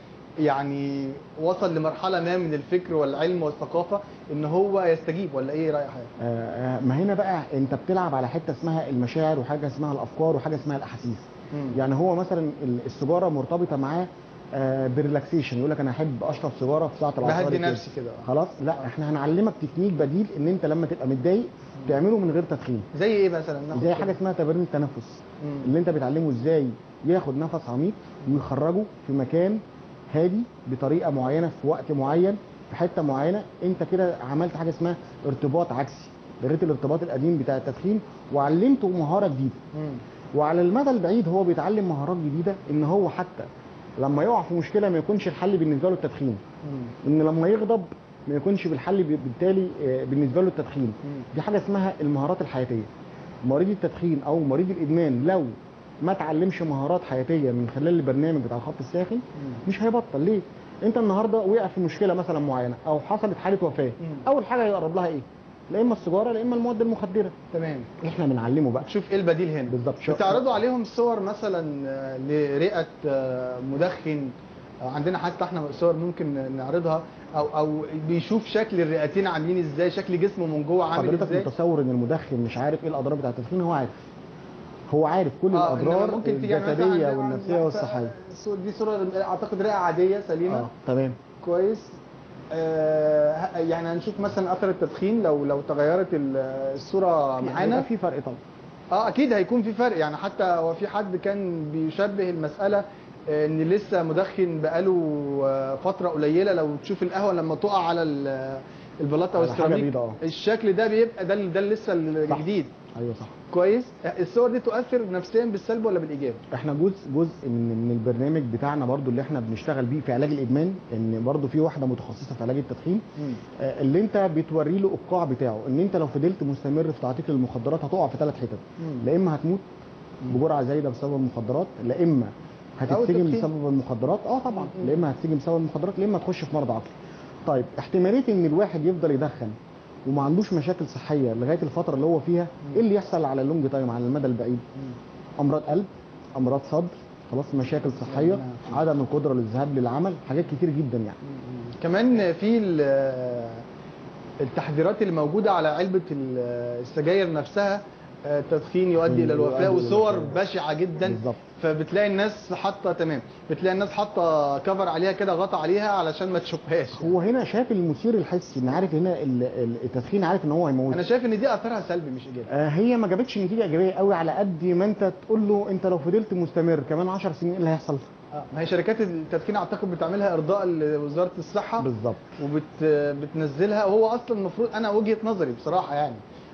Speaker 2: يعني وصل لمرحله ما من الفكر والعلم والثقافه ان هو يستجيب، ولا ايه راي حضرتك؟
Speaker 7: آه آه، ما هنا بقى انت بتلعب على حته اسمها المشاعر وحاجه اسمها الافكار وحاجه اسمها الاحاسيس.
Speaker 2: مم.
Speaker 7: يعني هو مثلا ال- السيجاره مرتبطه معاه آه بريلاكسيشن، يقول لك انا احب اشرب سيجاره في ساعه العصر
Speaker 2: بهدي
Speaker 7: كده.
Speaker 2: نفسي كده.
Speaker 7: خلاص لا احنا هنعلمك تكنيك بديل ان انت لما تبقى متضايق تعمله من غير تدخين.
Speaker 2: زي ايه مثلا؟ ناخد
Speaker 7: زي
Speaker 2: كده.
Speaker 7: حاجه اسمها تمارين التنفس،
Speaker 2: مم.
Speaker 7: اللي انت بتعلمه ازاي ياخد نفس عميق ويخرجه في مكان هادي بطريقه معينه في وقت معين في حته معينه. انت كده عملت حاجه اسمها ارتباط عكسي، لغيت الارتباط القديم بتاع التدخين وعلمته مهاره جديده.
Speaker 2: مم.
Speaker 7: وعلى المدى البعيد هو بيتعلم مهارات جديده، ان هو حتى لما يقع في مشكله ما يكونش الحل بالنسبه له التدخين،
Speaker 2: مم.
Speaker 7: ان لما يغضب ما يكونش بالحل ب- بالتالي آه، بالنسبه له التدخين.
Speaker 2: مم.
Speaker 7: دي حاجه اسمها المهارات الحياتيه. مريض التدخين او مريض الادمان لو ما اتعلمش مهارات حياتيه من خلال البرنامج بتاع الخط الساخن مش هيبطل. ليه؟ انت النهارده وقع في مشكله مثلا معينه او حصلت حاله وفاه،
Speaker 2: مم.
Speaker 7: اول حاجه يقرب لها ايه؟ لا اما السيجاره لا اما المواد المخدره.
Speaker 2: تمام.
Speaker 7: احنا بنعلمه بقى.
Speaker 2: شوف ايه البديل هنا
Speaker 7: بالظبط. شوف-
Speaker 2: بتعرضوا عليهم صور مثلا آه، لرئه آه، مدخن. آه، عندنا حتى احنا صور ممكن نعرضها، او او بيشوف شكل الرئتين عاملين ازاي، شكل جسمه من جوه عامل
Speaker 7: حضرتك
Speaker 2: ازاي.
Speaker 7: متصور ان المدخن مش عارف ايه الاضرار بتاعه التدخين؟ هو عارف. هو عارف كل
Speaker 2: آه،
Speaker 7: الاضرار
Speaker 2: إنما ممكن تيجي يعني مثلا
Speaker 7: الجسديه
Speaker 2: عند-
Speaker 7: والنفسيه
Speaker 2: عند-
Speaker 7: والصحيه.
Speaker 2: الصور دي صوره اعتقد رئه عاديه سليمه.
Speaker 7: اه تمام.
Speaker 2: كويس. آه يعني هنشوف مثلا اثر التدخين لو لو تغيرت ال- الصوره معانا.
Speaker 7: هيبقى في فرق طبعا.
Speaker 2: اه اكيد هيكون في فرق يعني. حتى هو في حد كان بيشبه المساله آه، ان لسه مدخن بقاله آه، فتره قليله، لو تشوف القهوه لما تقع على ال- البلاطه او
Speaker 7: على حاجة
Speaker 2: السيراميك
Speaker 7: بيضاء، اه.
Speaker 2: الشكل ده بيبقى ده ده لسه الجديد.
Speaker 7: ايوه صح.
Speaker 2: كويس. الصور دي تؤثر نفسيا بالسلب ولا بالايجاب؟
Speaker 7: احنا جزء جزء من من البرنامج بتاعنا برضو اللي احنا بنشتغل بيه في علاج الادمان، ان برضو في واحده متخصصه في علاج التدخين. آه اللي انت بتوري له القاع بتاعه ان انت لو فضلت مستمر في تعاطيك للمخدرات هتقع في ثلاث حتت، لا اما هتموت بجرعه زايده بسبب المخدرات، لا اما هتتسجن بسبب المخدرات، اه طبعا، لا اما هتتسجن بسبب المخدرات، لا اما تخش في مرض عقلي. طيب احتماليه ان الواحد يفضل يدخن وما عندوش مشاكل صحيه لغايه الفتره اللي هو فيها، ايه اللي يحصل على اللونج تايم، على المدى البعيد؟ امراض قلب، امراض صدر، خلاص، مشاكل صحيه، عدم القدره للذهاب للعمل، حاجات كتير جدا يعني.
Speaker 2: كمان في التحذيرات اللي موجوده على علبه السجاير نفسها، التدخين يؤدي الى الوفاه، وصور بشعه جدا. بالظبط. فبتلاقي الناس حاطه تمام، بتلاقي الناس حاطه كفر عليها كده، غطى عليها علشان ما تشوفهاش.
Speaker 7: هو هنا شاف المثير الحسي، ان عارف هنا التدخين عارف ان هو هيموت.
Speaker 2: انا شايف ان دي اثرها سلبي مش ايجابي.
Speaker 7: آه هي ما جابتش نتيجه ايجابيه قوي، على قد ما انت تقول له انت لو فضلت مستمر كمان عشر سنين ايه اللي هيحصل؟
Speaker 2: اه ما هي شركات التدخين اعتقد بتعملها ارضاء لوزاره الصحه.
Speaker 7: بالظبط.
Speaker 2: وبتنزلها، وهو اصلا المفروض، انا وجهه نظري بصراحه يعني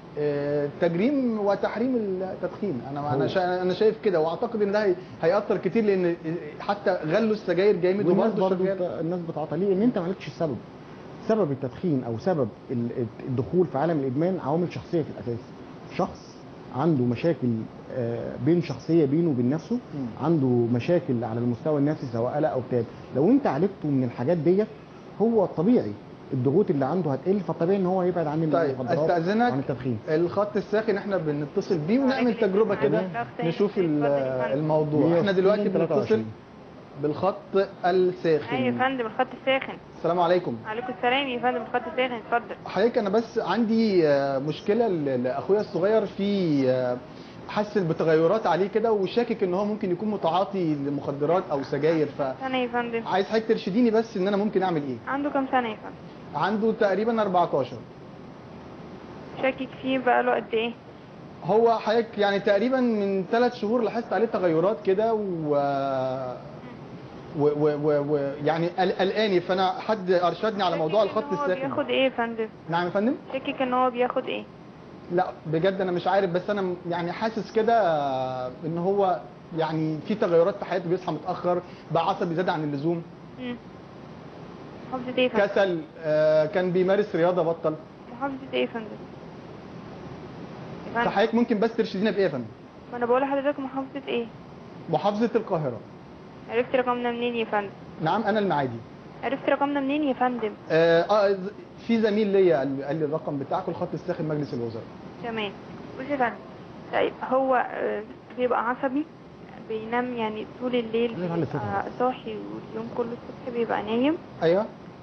Speaker 2: تجريم وتحريم التدخين. انا انا انا شايف كده، واعتقد ان ده هيأثر كتير، لان حتى غلوا السجاير جامد.
Speaker 7: وبرضه الناس بتعطى ليه؟ ان انت مالكش السبب. سبب التدخين او سبب الدخول في عالم الادمان عوامل شخصيه في الاساس. شخص عنده مشاكل بين شخصيه بينه وبين نفسه، عنده مشاكل على المستوى النفسي سواء قلق او اكتئاب. لو انت عالجته من الحاجات ديت، هو الطبيعي الضغوط اللي عنده هتقل، فالطبيعي ان هو يبعد عن المخدرات.
Speaker 2: طيب استاذنك،
Speaker 7: عن التدخين.
Speaker 2: الخط الساخن احنا بنتصل بيه ونعمل تجربه كده نشوف الموضوع. احنا دلوقتي بنتصل بالخط الساخن.
Speaker 8: ايوه يا فندم، الخط الساخن.
Speaker 2: السلام عليكم.
Speaker 8: وعليكم السلام يا فندم، الخط الساخن، اتفضل.
Speaker 2: حضرتك انا بس عندي مشكله لاخويا الصغير، في حاسس بتغيرات عليه كده، وشاكك ان هو ممكن يكون متعاطي لمخدرات او سجاير. ف
Speaker 8: سنه يا فندم.
Speaker 2: عايز حضرتك ترشديني بس ان انا ممكن اعمل ايه.
Speaker 8: عنده كام سنه يا فندم؟
Speaker 2: عنده تقريبا أربعتاشر.
Speaker 8: شاكك فيه بقاله قد ايه؟
Speaker 2: هو حضرتك يعني تقريبا من ثلاث شهور لاحظت عليه تغيرات كده، و ويعني قلقاني، فانا حد ارشدني على موضوع الخط الساخن.
Speaker 8: هو بياخد ايه يا فندم؟
Speaker 2: نعم يا فندم؟
Speaker 8: شاكك ان هو بياخد ايه؟
Speaker 2: لا بجد انا مش عارف، بس انا يعني حاسس كده ان هو يعني في تغيرات في حياته، بيصحى متاخر، بقى عصبي زياده عن اللزوم.
Speaker 8: امم محافظه ايه يا فندم؟
Speaker 2: كسل، آه كان بيمارس رياضه بطل.
Speaker 8: محافظه ايه يا فندم؟
Speaker 2: فحضرتك ممكن بس ترشدينا بايه يا فندم؟
Speaker 8: ما انا بقول لحضرتك محافظه ايه؟
Speaker 2: محافظه القاهره.
Speaker 8: عرفت رقمنا منين يا فندم؟
Speaker 2: نعم انا المعادي.
Speaker 8: عرفت رقمنا منين يا فندم؟
Speaker 2: اه, آه في زميل ليا قال لي الرقم بتاعك والخط الساخن مجلس الوزراء.
Speaker 8: تمام. بصي يا فندم، طيب هو آه بيبقى عصبي، بينام يعني طول الليل، بيبقى صاحي واليوم كله الصبح بيبقى نايم.
Speaker 2: ايوه.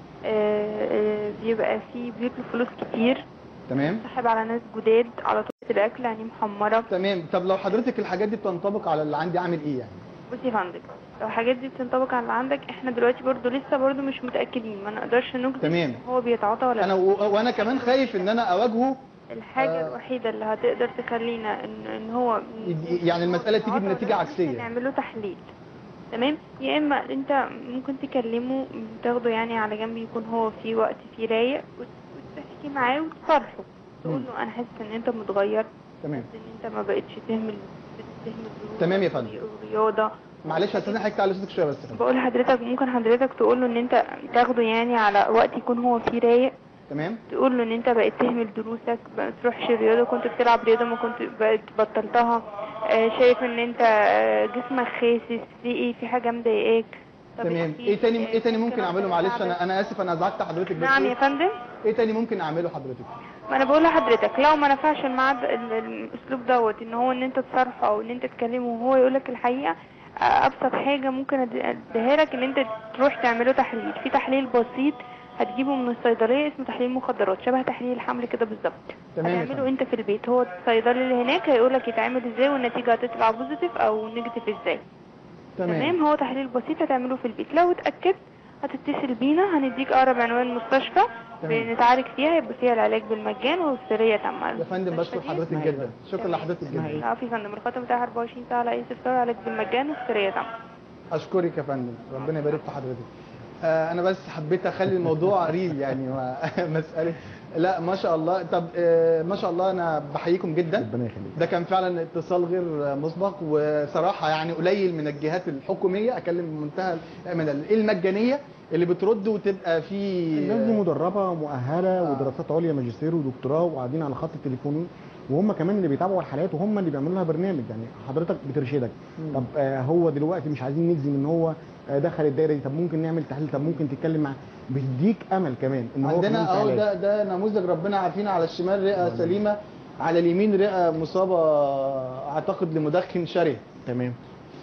Speaker 8: آه آه بيبقى فيه بياكل فلوس كتير.
Speaker 2: تمام.
Speaker 8: صاحب على ناس جداد، على طول الاكل يعني محمره.
Speaker 2: تمام. طب لو حضرتك الحاجات دي بتنطبق على اللي عندي اعمل ايه يعني؟
Speaker 8: بصي يا فندم، لو الحاجات دي بتنطبق على اللي عندك، احنا دلوقتي برضو لسه برضو مش متاكدين، ما نقدرش نجزم.
Speaker 2: تمام.
Speaker 8: هو بيتعاطى ولا لا.
Speaker 2: انا و... وانا كمان خايف ان انا اواجهه.
Speaker 8: الحاجه آه الوحيده اللي هتقدر تخلينا ان ان هو
Speaker 2: يعني المساله تيجي بنتيجه عكسيه.
Speaker 8: نعمل له تحليل. تمام. يا اما انت ممكن تكلمه، تاخده يعني على جنب، يكون هو في وقت فيه رايق، وتحكي معاه وتصارحه، تقول له انا حاسس ان انت متغير.
Speaker 2: تمام.
Speaker 8: ان انت ما بقتش تهمل تهمل
Speaker 2: تمام يا فندم.
Speaker 8: رياضه.
Speaker 2: معلش هستنى حضرتك تعلي صوتك شويه بس.
Speaker 8: بقول لحضرتك ممكن حضرتك تقول له ان انت تاخده يعني على وقت يكون هو فيه رايق.
Speaker 2: تمام.
Speaker 8: تقول له ان انت بقيت تهمل دروسك، ما تروحش الرياضه، كنت بتلعب رياضه ما كنت بقيت بطلتها. آه شايف ان انت آه جسمك خاسس، في ايه، في حاجه مضايقاك.
Speaker 2: تمام. ايه تاني ايه تاني ممكن اعمله؟ معلش انا انا اسف انا ازعجت حضرتك. بس
Speaker 8: نعم يا فندم.
Speaker 2: ايه تاني ممكن اعمله حضرتك؟
Speaker 8: ما انا بقول لحضرتك لو ما نفعش الميعاد الاسلوب دوت، ان هو ان انت تصارحه او ان انت تكلمه وهو يقول لك الحقيقه، ابسط حاجه ممكن اديها لك ان انت تروح تعمله تحليل. في تحليل بسيط هتجيبه من الصيدليه اسمه تحليل مخدرات، شبه تحليل الحمل كده بالظبط. هتعمله انت في البيت، هو الصيدلي اللي هناك هيقول لك يتعمل ازاي والنتيجه هتطلع بوزيتيف او نيجاتيف ازاي.
Speaker 2: تمام.
Speaker 8: تمام. هو تحليل بسيط هتعمله في البيت. لو اتاكدت هتتصل بينا، هنديك اقرب عنوان مستشفى بنتعالج فيها، يبقى فيها العلاج بالمجان والسريه تامه.
Speaker 2: يا فندم بشكر حضرتك جدا. شكرا لحضرتك جدا.
Speaker 8: لا في فندم، الخط بتاعها أربعة وعشرين ساعه على اي استفسار، علاج بالمجان والسريه تامه.
Speaker 2: اشكرك يا فندم، ربنا يبارك في حضرتك. آه، انا بس حبيت اخلي الموضوع ريل يعني ما- مساله. لا ما شاء الله. طب آه، ما شاء الله انا بحييكم جدا.
Speaker 7: ربنا يخليك.
Speaker 2: ده كان فعلا اتصال غير مسبق، وصراحه يعني قليل من الجهات الحكوميه، اكلم بمنتهى الامانه المجانيه اللي بترد وتبقى في
Speaker 7: الناس دي مدربه مؤهله
Speaker 2: آه.
Speaker 7: ودراسات عليا ماجستير ودكتوراه وقاعدين على خط التليفون، وهم كمان اللي بيتابعوا الحالات وهم اللي بيعملوا لها برنامج. يعني حضرتك بترشدك.
Speaker 2: مم.
Speaker 7: طب آه هو دلوقتي مش عايزين نجزم ان هو آه دخل الدايره دي، طب ممكن نعمل تحليل، طب ممكن تتكلم معاه، بيديك امل كمان ان هو كمان
Speaker 2: عندنا
Speaker 7: في
Speaker 2: اهو
Speaker 7: علاج.
Speaker 2: ده ده نموذج ربنا عارفين. على الشمال رئه سليمه، على اليمين رئه مصابه اعتقد لمدخن شره.
Speaker 7: تمام.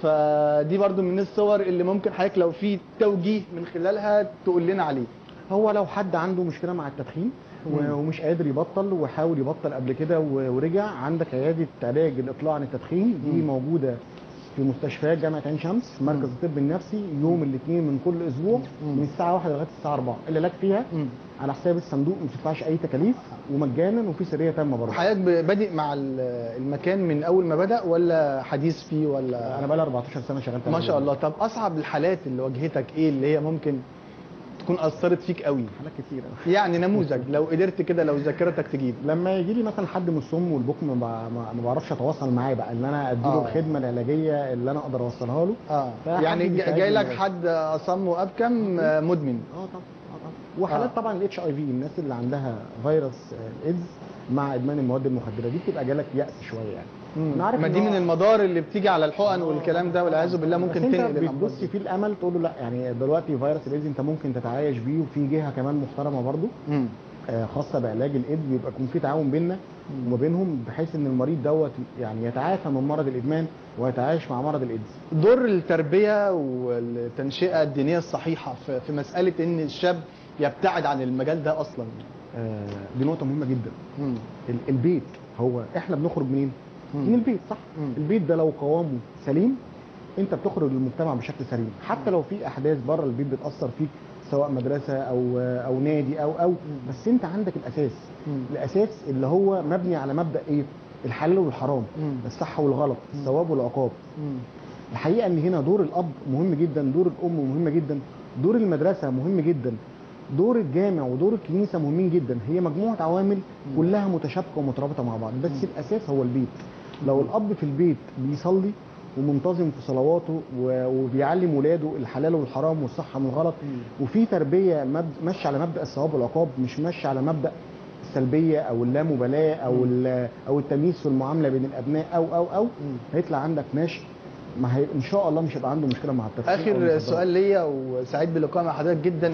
Speaker 2: فدي برضو من الصور اللي ممكن حضرتك لو في توجيه من خلالها تقول لنا عليه.
Speaker 7: هو لو حد عنده مشكله مع التدخين و-
Speaker 2: مم.
Speaker 7: ومش قادر يبطل وحاول يبطل قبل كده و- ورجع، عندك عياده علاج الاقلاع عن التدخين دي
Speaker 2: مم.
Speaker 7: موجوده في مستشفيات جامعه عين شمس في مركز
Speaker 2: مم.
Speaker 7: الطب النفسي يوم الاثنين من كل اسبوع
Speaker 2: مم.
Speaker 7: من الساعه واحدة لغايه الساعه أربعة. العلاج فيها
Speaker 2: مم.
Speaker 7: على حساب الصندوق، ما بتدفعش اي تكاليف ومجانا وفي سريه تامه برضه.
Speaker 2: حضرتك بادئ مع ال- المكان من اول ما بدأ ولا حديث فيه ولا؟
Speaker 7: انا بقى لي أربعتاشر سنه شغال في
Speaker 2: ما
Speaker 7: العلاج.
Speaker 2: شاء الله. طب اصعب الحالات اللي واجهتك ايه اللي هي ممكن تكون اثرت فيك قوي؟
Speaker 7: حالات كتيره.
Speaker 2: يعني نموذج لو قدرت كده، لو ذاكرتك تجيب.
Speaker 7: لما يجي لي مثلا حد من الصم والبكم ما ب- ما- ما بعرفش اتواصل معاه بقى ان انا اديله
Speaker 2: آه.
Speaker 7: الخدمه العلاجيه اللي انا اقدر اوصلها له.
Speaker 2: اه
Speaker 7: فحد
Speaker 2: يعني جا-
Speaker 7: بيساعدني
Speaker 2: جاي لك
Speaker 7: دلوقتي.
Speaker 2: حد اصم وابكم آه، مدمن.
Speaker 7: اه طبعا اه طبعا. وحالات
Speaker 2: آه.
Speaker 7: طبعا الاتش اي في، الناس اللي عندها فيروس آه، الايدز مع ادمان المواد المخدره دي بتبقى جالك يأس شويه يعني. انا عارف
Speaker 2: ما
Speaker 7: إن
Speaker 2: دي
Speaker 7: هو-
Speaker 2: من المدار اللي بتيجي على الحقن والكلام ده والعياذ بالله
Speaker 7: بس
Speaker 2: ممكن
Speaker 7: انت
Speaker 2: تنقل الامراض
Speaker 7: بتبص
Speaker 2: دي.
Speaker 7: فيه الامل تقول له لا، يعني دلوقتي فيروس الايدز انت ممكن تتعايش بيه، وفي جهه كمان محترمه برضو
Speaker 2: مم.
Speaker 7: آه، خاصه بعلاج الايدز، بيبقى يكون في تعاون بيننا وما بينهم بحيث ان المريض دوت يعني يتعافى من مرض الادمان ويتعايش مع مرض الايدز.
Speaker 2: دور التربيه والتنشئه الدينيه الصحيحه في في مساله ان الشاب يبتعد عن المجال ده اصلا.
Speaker 7: آه، دي نقطه مهمه جدا.
Speaker 2: مم.
Speaker 7: ال- البيت، هو احنا بنخرج منين؟
Speaker 2: مم.
Speaker 7: من البيت صح؟
Speaker 2: مم.
Speaker 7: البيت ده لو قوامه سليم انت بتخرج للمجتمع بشكل سليم، حتى لو في احداث بره البيت بتاثر فيك سواء مدرسه او او نادي او او بس انت عندك الاساس.
Speaker 2: مم.
Speaker 7: الاساس اللي هو مبني على مبدا ايه؟ الحلال والحرام،
Speaker 2: مم.
Speaker 7: الصح والغلط، الثواب والعقاب.
Speaker 2: مم.
Speaker 7: الحقيقه ان هنا دور الاب مهم جدا، دور الام مهم جدا، دور المدرسه مهم جدا، دور الجامع ودور الكنيسه مهمين جدا. هي مجموعه عوامل كلها متشابكه ومترابطه مع بعض، بس الاساس هو البيت. لو الاب في البيت بيصلي ومنتظم في صلواته و- وبيعلم ولاده الحلال والحرام والصح من الغلط، وفي تربيه مب- ماشيه على مبدا الثواب والعقاب، مش ماشيه على مبدا السلبيه او اللامبالاه او ال- او التمييز في المعامله بين الابناء او او او هيطلع عندك ناشئ ما هي ان شاء الله مش هيبقى عنده مشكله مع التدخين أو
Speaker 2: اخر
Speaker 7: المخدرات.
Speaker 2: سؤال ليا وسعيد بلقاء مع حضرتك جدا.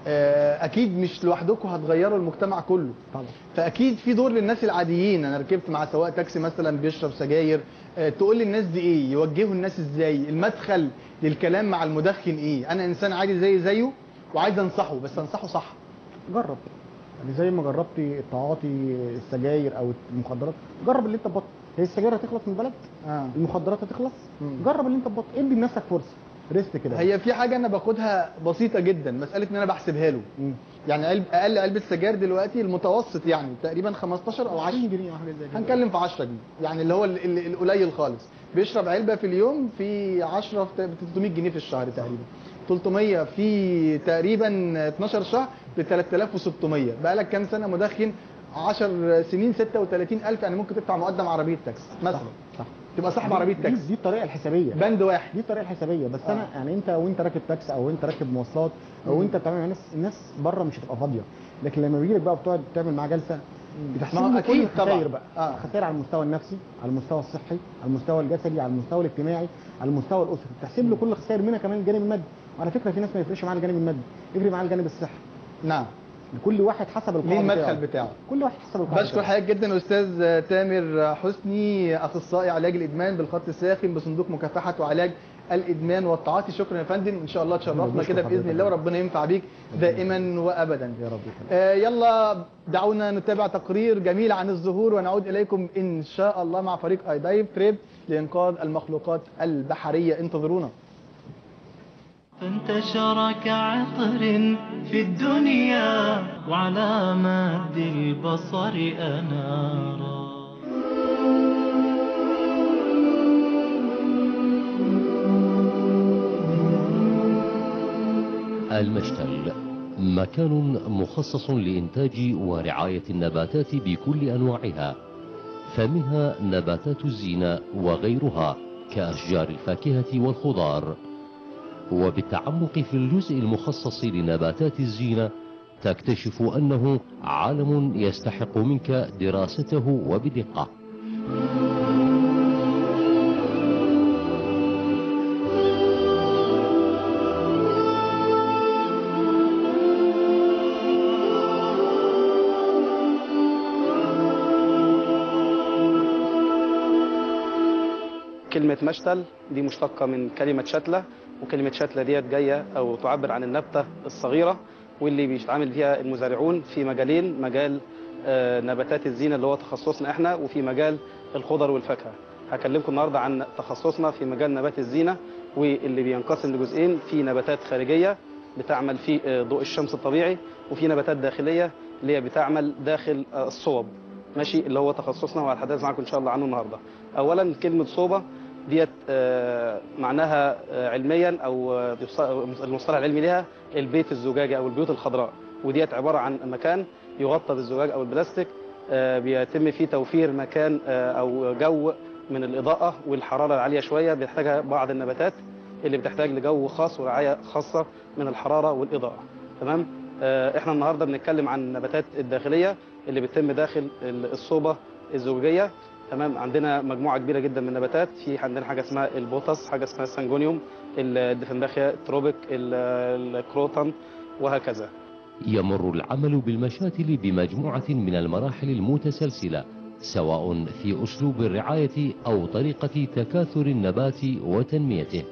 Speaker 2: آه، اكيد مش لوحدكم هتغيروا المجتمع كله،
Speaker 7: طبعا.
Speaker 2: فاكيد في دور للناس العاديين. انا ركبت مع سواق تاكسي مثلا بيشرب سجاير، آه، تقول للناس دي ايه؟ يوجهوا الناس ازاي؟ المدخل للكلام مع المدخن ايه؟ انا انسان عادي زي زيه وعايز انصحه، بس انصحه صح.
Speaker 7: جرب يعني زي ما جربت التعاطي السجاير او المخدرات، جرب اللي انت تبطل. هي السجاير هتخلص من البلد؟
Speaker 2: آه.
Speaker 7: المخدرات هتخلص؟
Speaker 2: مم.
Speaker 7: جرب اللي انت تبطل، ادي لنفسك فرصه ريست كده.
Speaker 2: هي في حاجه انا باخدها بسيطه جدا، مساله ان انا بحسبها له.
Speaker 7: مم.
Speaker 2: يعني علب- اقل علبه سجاير دلوقتي المتوسط يعني تقريبا خمستاشر او عشرة
Speaker 7: عشرين جنيه او حاجه زي كده.
Speaker 2: هنتكلم في عشرة جنيه، يعني اللي هو ال- ال- القليل خالص. بيشرب علبه في اليوم في عشرة ب تلتمية جنيه في الشهر تقريبا، تلتمية في تقريبا اتناشر شهر ب تلاتة آلاف وستمية. بقالك كام سنه مدخن؟ عشر سنين ستة وتلاتين ألف، يعني ممكن تدفع مقدم عربيه تاكسي مثلا،
Speaker 7: صح.
Speaker 2: تبقى صاحب عربيه
Speaker 7: دي,
Speaker 2: تاكسي
Speaker 7: دي الطريقه الحسابيه،
Speaker 2: بند واحد.
Speaker 7: دي الطريقه الحسابيه. بس
Speaker 2: آه.
Speaker 7: انا يعني انت وانت راكب تاكسي او انت راكب مواصلات او
Speaker 2: مم.
Speaker 7: انت بتعمل مع ناس، الناس بره مش هتبقى فاضيه، لكن لما بيجي لك بقى بتقعد تعمل معاه جلسه بتحسب
Speaker 2: ما هو
Speaker 7: له
Speaker 2: أكيد
Speaker 7: كل الخسائر
Speaker 2: طبعاً.
Speaker 7: بقى.
Speaker 2: آه.
Speaker 7: خسائر على المستوى النفسي، على المستوى الصحي، على المستوى الجسدي، على المستوى الاجتماعي، على المستوى الاسري، بتحسب له كل الخسائر، منها كمان الجانب المادي. وعلى فكره في ناس ما يفرقش معاها الجانب المادي، يفرق معاها الجانب الصحي.
Speaker 2: نعم.
Speaker 7: كل واحد حسب القاعده
Speaker 2: ليه المدخل
Speaker 7: بتاعه.
Speaker 2: بتاعه.
Speaker 7: كل واحد حسب القاعده
Speaker 2: بشكر
Speaker 7: بتاعه.
Speaker 2: حضرتك جدا استاذ تامر حسني، اخصائي علاج الادمان بالخط الساخن بصندوق مكافحه وعلاج الادمان والتعاطي. شكرا يا فندم، ان شاء الله تشرفنا
Speaker 7: بشكر
Speaker 2: كده باذن
Speaker 7: حضرتك.
Speaker 2: الله، وربنا ينفع بيك دائما وابدا.
Speaker 7: يا رب يخليك.
Speaker 2: آه يلا دعونا نتابع تقرير جميل عن الزهور ونعود اليكم ان شاء الله مع فريق اي دايف تريب لانقاذ المخلوقات البحريه. انتظرونا.
Speaker 1: فانتشر كعطر في الدنيا وعلى مد البصر أنارا.
Speaker 9: المشتل مكان مخصص لإنتاج ورعاية النباتات بكل أنواعها، فمنها نباتات الزينة وغيرها كأشجار الفاكهة والخضار. وبالتعمق في الجزء المخصص لنباتات الزينة تكتشف أنه عالم يستحق منك دراسته وبدقة.
Speaker 10: كلمة مشتل دي مشتقة من كلمة شتلة، وكلمة شتلة ديت جاية أو تعبر عن النبتة الصغيرة واللي بيتعامل فيها المزارعون في مجالين، مجال آه نباتات الزينة اللي هو تخصصنا احنا، وفي مجال الخضر والفاكهة. هكلمكم النهاردة عن تخصصنا في مجال نبات الزينة، واللي بينقسم لجزئين: في نباتات خارجية بتعمل في آه ضوء الشمس الطبيعي، وفي نباتات داخلية اللي هي بتعمل داخل آه الصوب، ماشي، اللي هو تخصصنا وهتحدث معاكم ان شاء الله عنه النهارده. اولا كلمة صوبة ديت آه معناها آه علميا او آه المصطلح العلمي لها البيت الزجاجي او البيوت الخضراء، وديت عبارة عن مكان يغطى بالزجاج او البلاستيك، آه بيتم فيه توفير مكان آه او جو من الاضاءة والحرارة العالية شوية بيحتاجها بعض النباتات اللي بتحتاج لجو خاص ورعاية خاصة من الحرارة والإضاءة. تمام. آه احنا النهارده بنتكلم عن النباتات الداخلية اللي بتتم داخل الصوبة الزجاجية. تمام. عندنا مجموعة كبيرة جدا من النباتات، في عندنا حاجة اسمها البوتس، حاجة اسمها السانجونيوم، الديفنداخيا، التروبيك، الكروتان، وهكذا.
Speaker 9: يمر العمل بالمشاتل بمجموعة من المراحل المتسلسلة، سواء في أسلوب الرعاية أو طريقة تكاثر النبات وتنميته.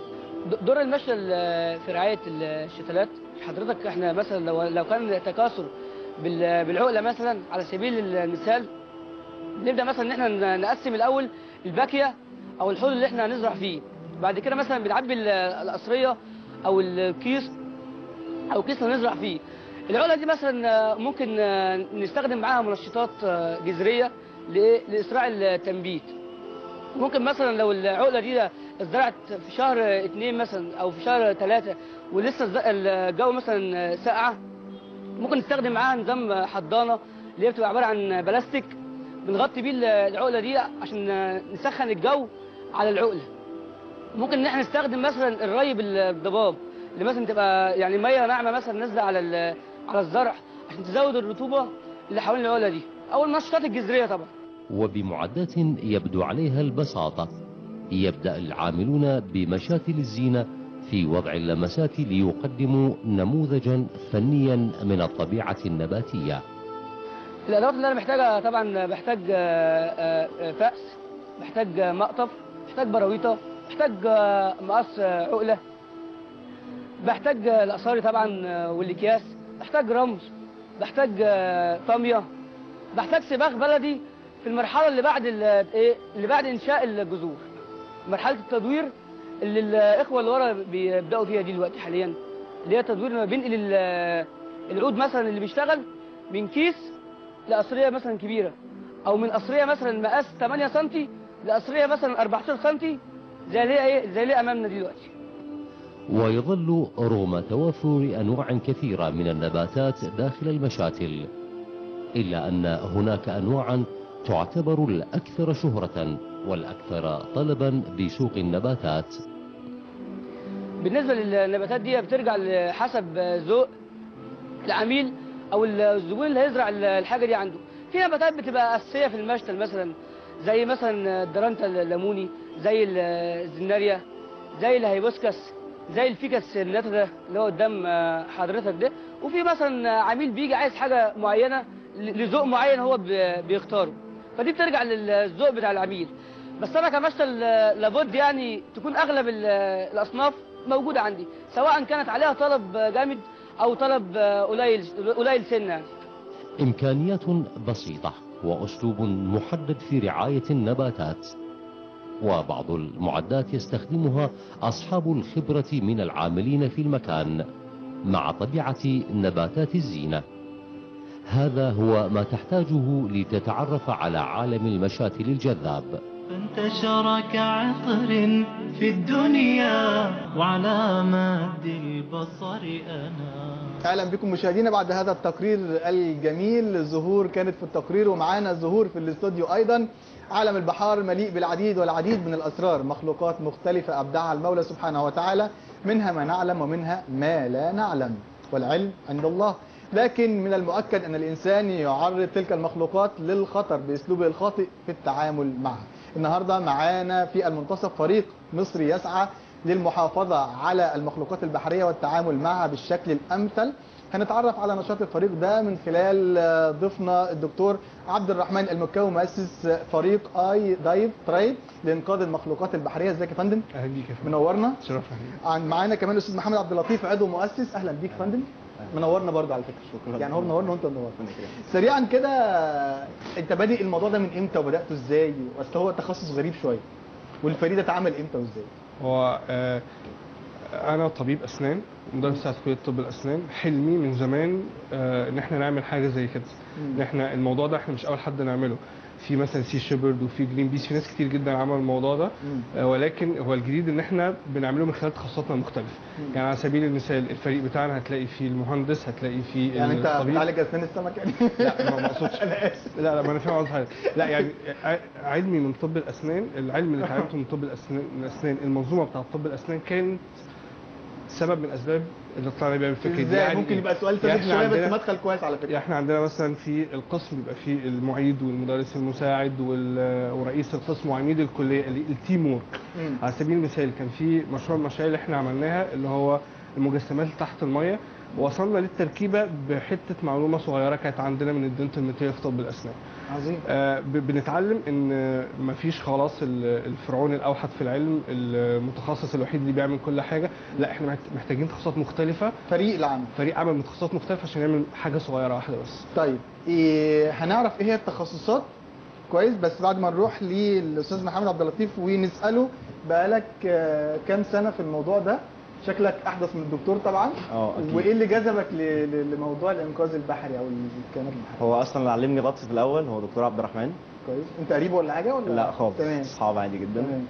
Speaker 11: دور المشتل في رعاية الشتلات، حضرتك احنا مثلا لو لو كان تكاثر بالعقلة مثلا على سبيل المثال، نبدأ مثلا ان احنا نقسم الأول الباكية أو الحوض اللي احنا هنزرع فيه، بعد كده مثلا بنعبي القصرية أو الكيس أو كيس هنزرع فيه. العقلة دي مثلا ممكن نستخدم معاها منشطات جذرية لإسراع التنبيت. ممكن مثلا لو العقلة دي اتزرعت في شهر اتنين مثلا أو في شهر ثلاثة ولسه الجو مثلا ساقعة، ممكن نستخدم معاها نظام حضانة اللي هي بتبقى عبارة عن بلاستيك بنغطي بيه العقلة دي عشان نسخن الجو على العقلة. ممكن ان احنا نستخدم مثلا الري بالضباب اللي مثلا تبقى يعني ميه ناعمه مثلا نازله على على الزرع عشان تزود الرطوبه اللي حوالين العقله دي، او النشاطات الجذريه طبعا.
Speaker 9: وبمعدات يبدو عليها البساطه، يبدا العاملون بمشاتل الزينه في وضع اللمسات ليقدموا نموذجا فنيا من الطبيعه النباتيه.
Speaker 11: الادوات اللي انا محتاجها طبعا بحتاج فأس، بحتاج مقطف، بحتاج براويطه، بحتاج مقص عقله، بحتاج الأصاري طبعا والاكياس، بحتاج رمز، بحتاج طاميه، بحتاج سباخ بلدي في المرحله اللي بعد ايه اللي بعد انشاء الجذور، مرحله التدوير اللي الاخوه اللي ورا بيبداوا فيها دي دلوقتي حاليا، اللي هي تدوير ما بين العود مثلا اللي بيشتغل من كيس لقصريه مثلا كبيره، او من قصريه مثلا مقاس ثمانية سنتي لقصريه مثلا أربعتاشر سنتي زي اللي ايه زي اللي امامنا دلوقتي.
Speaker 9: ويظل رغم توافر أنواع كثيرة من النباتات داخل المشاتل، إلا أن هناك أنواعا تعتبر الأكثر شهرة والأكثر طلبا بسوق النباتات.
Speaker 11: بالنسبة للنباتات دي بترجع حسب ذوق العميل أو الزبون اللي هيزرع الحاجة دي عنده. في نباتات بتبقى أساسية في المشتل مثلا زي مثلا الدرانتا الليموني، زي الزناريا، زي الهيبوسكس، زي الفيكس الناترا اللي هو قدام حضرتك ده. وفي مثلا عميل بيجي عايز حاجه معينه لذوق معين هو بيختاره، فدي بترجع للذوق بتاع العميل. بس انا كمشتل لابد يعني تكون اغلب الاصناف موجوده عندي، سواء كانت عليها طلب جامد او طلب قليل قليل سنه.
Speaker 9: امكانيات بسيطه واسلوب محدد في رعايه النباتات، وبعض المعدات يستخدمها أصحاب الخبرة من العاملين في المكان مع طبيعة نباتات الزينة. هذا هو ما تحتاجه لتتعرف على عالم المشاتل الجذاب
Speaker 1: فانتشر كعطر في الدنيا وعلى مد البصر أنا.
Speaker 2: اهلا بكم مشاهدينا بعد هذا التقرير الجميل. زهور كانت في التقرير ومعانا زهور في الاستوديو ايضا. عالم البحار مليء بالعديد والعديد من الاسرار، مخلوقات مختلفه ابدعها المولى سبحانه وتعالى، منها ما نعلم ومنها ما لا نعلم، والعلم عند الله. لكن من المؤكد ان الانسان يعرض تلك المخلوقات للخطر باسلوبه الخاطئ في التعامل معها. النهارده معانا في المنتصف فريق مصري يسعى للمحافظة على المخلوقات البحرية والتعامل معها بالشكل الأمثل. هنتعرف على نشاط الفريق ده من خلال ضيفنا الدكتور عبد الرحمن المكاوي، مؤسس فريق اي دايف ترايب لإنقاذ المخلوقات البحرية. ازيك يا فندم؟
Speaker 12: اهلا بيك يا فندم.
Speaker 2: منورنا.
Speaker 12: شرفنا.
Speaker 2: معانا كمان الاستاذ محمد عبد اللطيف، عضو مؤسس. اهلا بيك يا فندم. منورنا برضه على فكره. شكرا. يعني هو منورنا وانت منورنا. سريعا كده، انت بادئ الموضوع ده من امتى وبداته ازاي؟ اصل هو تخصص غريب شويه، والفريق ده اتعمل امتى وازاي؟
Speaker 12: هو آه انا طبيب اسنان، مدرس في كليه طب الاسنان. حلمي من زمان آه ان احنا نعمل حاجه زي كده. ان احنا الموضوع ده احنا مش اول حد نعمله. في مثلا سي شيبرد وفي جرين بيس، في ناس كتير جدا عملوا الموضوع ده. آه ولكن هو الجديد ان احنا بنعمله من خلال تخصصاتنا المختلفه. يعني على سبيل المثال الفريق بتاعنا هتلاقي فيه المهندس، هتلاقي فيه
Speaker 2: يعني
Speaker 12: الطبيب.
Speaker 2: انت بتعالج اسنان السمك يعني؟
Speaker 12: لا ما اقصدش.
Speaker 2: انا اسف.
Speaker 12: لا لا ما انا فاهم قصدي حاجه. لا يعني علمي من طب الاسنان، العلم اللي اتعلمته من طب الاسنان، الاسنان المنظومه بتاعه طب الاسنان كانت سبب من اسباب اللي طلعنا بيها بالفكره دي.
Speaker 2: ازاي؟ يعني ممكن يبقى سؤال ساذج شويه بس مدخل كويس على فكره.
Speaker 12: احنا عندنا مثلا في القسم بيبقى فيه المعيد والمدرس المساعد ورئيس القسم وعميد الكليه، التيم وورك. على سبيل المثال كان في مشروع من المشاريع اللي احنا عملناها اللي هو المجسمات تحت الميه، وصلنا للتركيبه بحته معلومه صغيره كانت عندنا من الدنتال ماتيريال في طب الاسنان.
Speaker 2: عظيم.
Speaker 12: آه بنتعلم ان مفيش خلاص الفرعون الاوحد في العلم، المتخصص الوحيد اللي بيعمل كل حاجه. لا احنا محتاجين تخصصات مختلفه.
Speaker 2: فريق العمل.
Speaker 12: فريق عمل من تخصصات مختلفه عشان نعمل حاجه صغيره واحده بس.
Speaker 2: طيب إيه هنعرف ايه هي التخصصات كويس، بس بعد ما نروح للاستاذ محمد عبد اللطيف ونساله بقالك آه كام سنه في الموضوع ده؟ شكلك احدث من الدكتور طبعا.
Speaker 13: اه اكيد.
Speaker 2: وايه اللي جذبك لموضوع الانقاذ البحري او الكائنات البحريه؟
Speaker 13: هو اصلا اللي علمني غطس في الاول هو دكتور عبد الرحمن.
Speaker 2: كويس. انت قريب ولا حاجه ولا؟
Speaker 13: لا خالص.
Speaker 2: تمام.
Speaker 13: اصحاب عادي جدا.
Speaker 2: تمام.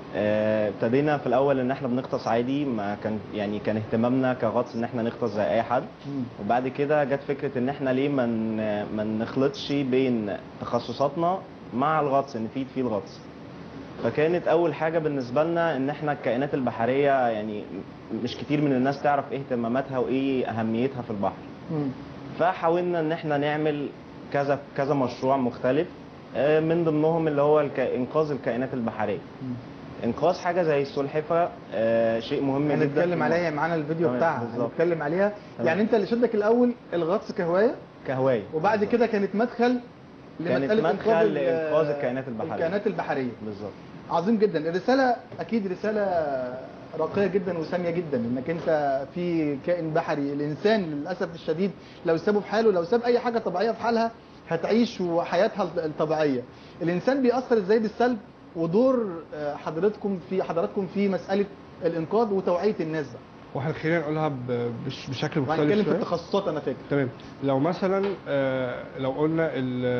Speaker 13: ابتدينا آه في الاول ان احنا بنغطس عادي، ما كان يعني كان اهتمامنا كغطس ان احنا نغطس زي اي حد. مم. وبعد كده جت فكره ان احنا ليه ما ما نخلطش بين تخصصاتنا مع الغطس، نفيد فيه الغطس. فكانت اول حاجه بالنسبه لنا ان احنا الكائنات البحريه يعني مش كتير من الناس تعرف ايه اهتماماتها وايه اهميتها في البحر. مم. فحاولنا ان احنا نعمل كذا كذا مشروع مختلف، من ضمنهم اللي هو انقاذ الكائنات البحريه. مم. انقاذ حاجه زي السلحفاه شيء مهم جدا.
Speaker 2: هنتكلم عليها، معانا الفيديو بتاعها هنتكلم عليها. تمام. يعني انت اللي شدك الاول الغطس كهوايه
Speaker 13: كهوايه،
Speaker 2: وبعد كده كانت مدخل
Speaker 13: كانت مدخل لانقاذ الكائنات البحريه.
Speaker 2: الكائنات البحريه
Speaker 13: بالظبط.
Speaker 2: عظيم جدا. الرساله اكيد رساله راقيه جدا وساميه جدا، انك انت في كائن بحري. الانسان للاسف الشديد لو سابه في حاله، لو ساب اي حاجه طبيعيه في حالها هتعيش وحياتها الطبيعيه. الانسان بيأثر ازاي بالسلب، ودور حضرتكم في حضراتكم في مساله الانقاذ وتوعيه الناس بقى.
Speaker 12: واحنا خلينا نقولها بشكل مختلف
Speaker 2: شويه. هنتكلم في التخصصات انا فاكر.
Speaker 12: تمام. لو مثلا لو قلنا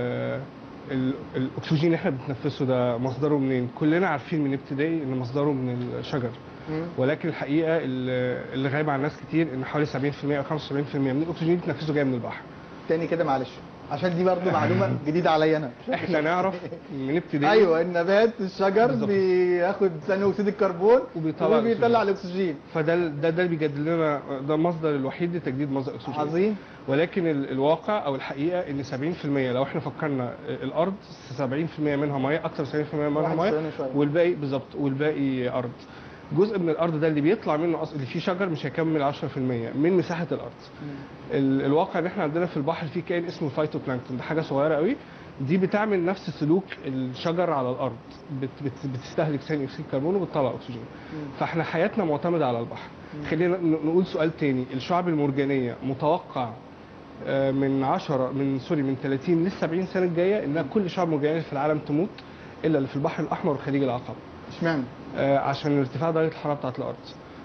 Speaker 12: الاكسجين اللي احنا بنتنفسه ده مصدره منين؟ كلنا عارفين من ابتدائي ان مصدره من الشجر. مم. ولكن الحقيقه اللي غايب عن ناس كتير ان حوالي سبعين في المية او خمسة وسبعين في المية من الاكسجين اللي بنتنفسه جاي من البحر.
Speaker 2: تاني كده معلش عشان دي برضه معلومه جديده عليا انا.
Speaker 12: احنا نعرف من ابتدائي.
Speaker 2: ايوه النبات الشجر بالزبط. بياخد ثاني اكسيد الكربون وبيطلع وبيطلع الاكسجين.
Speaker 12: فده ده ده بيجدد لنا، ده المصدر الوحيد لتجديد مصدر الاكسجين.
Speaker 2: عظيم.
Speaker 12: ولكن الواقع او الحقيقه ان سبعين في المية لو احنا فكرنا الارض سبعين في المية منها ميه، اكثر سبعين في المية منها ميه، والباقي بالظبط والباقي ارض. جزء من الارض ده اللي بيطلع منه اللي فيه شجر مش هيكمل عشرة في المية من مساحه الارض. ال... الواقع ان احنا عندنا في البحر في كائن اسمه الفايتوبلانكتون، ده حاجه صغيره قوي، دي بتعمل نفس سلوك الشجر على الارض، بت... بت... بتستهلك ثاني اكسيد الكربون وبتطلع اكسجين. فاحنا حياتنا معتمده على البحر. خلينا نقول سؤال تاني، الشعب المرجانيه متوقع من عشرة من سوري من ثلاثين لل سبعين سنه الجايه ان كل شعب مرجانيه في العالم تموت الا اللي في البحر الاحمر وخليج العقبه.
Speaker 2: اشمعنى؟
Speaker 12: آه عشان ارتفاع درجه الحراره بتاعت الارض.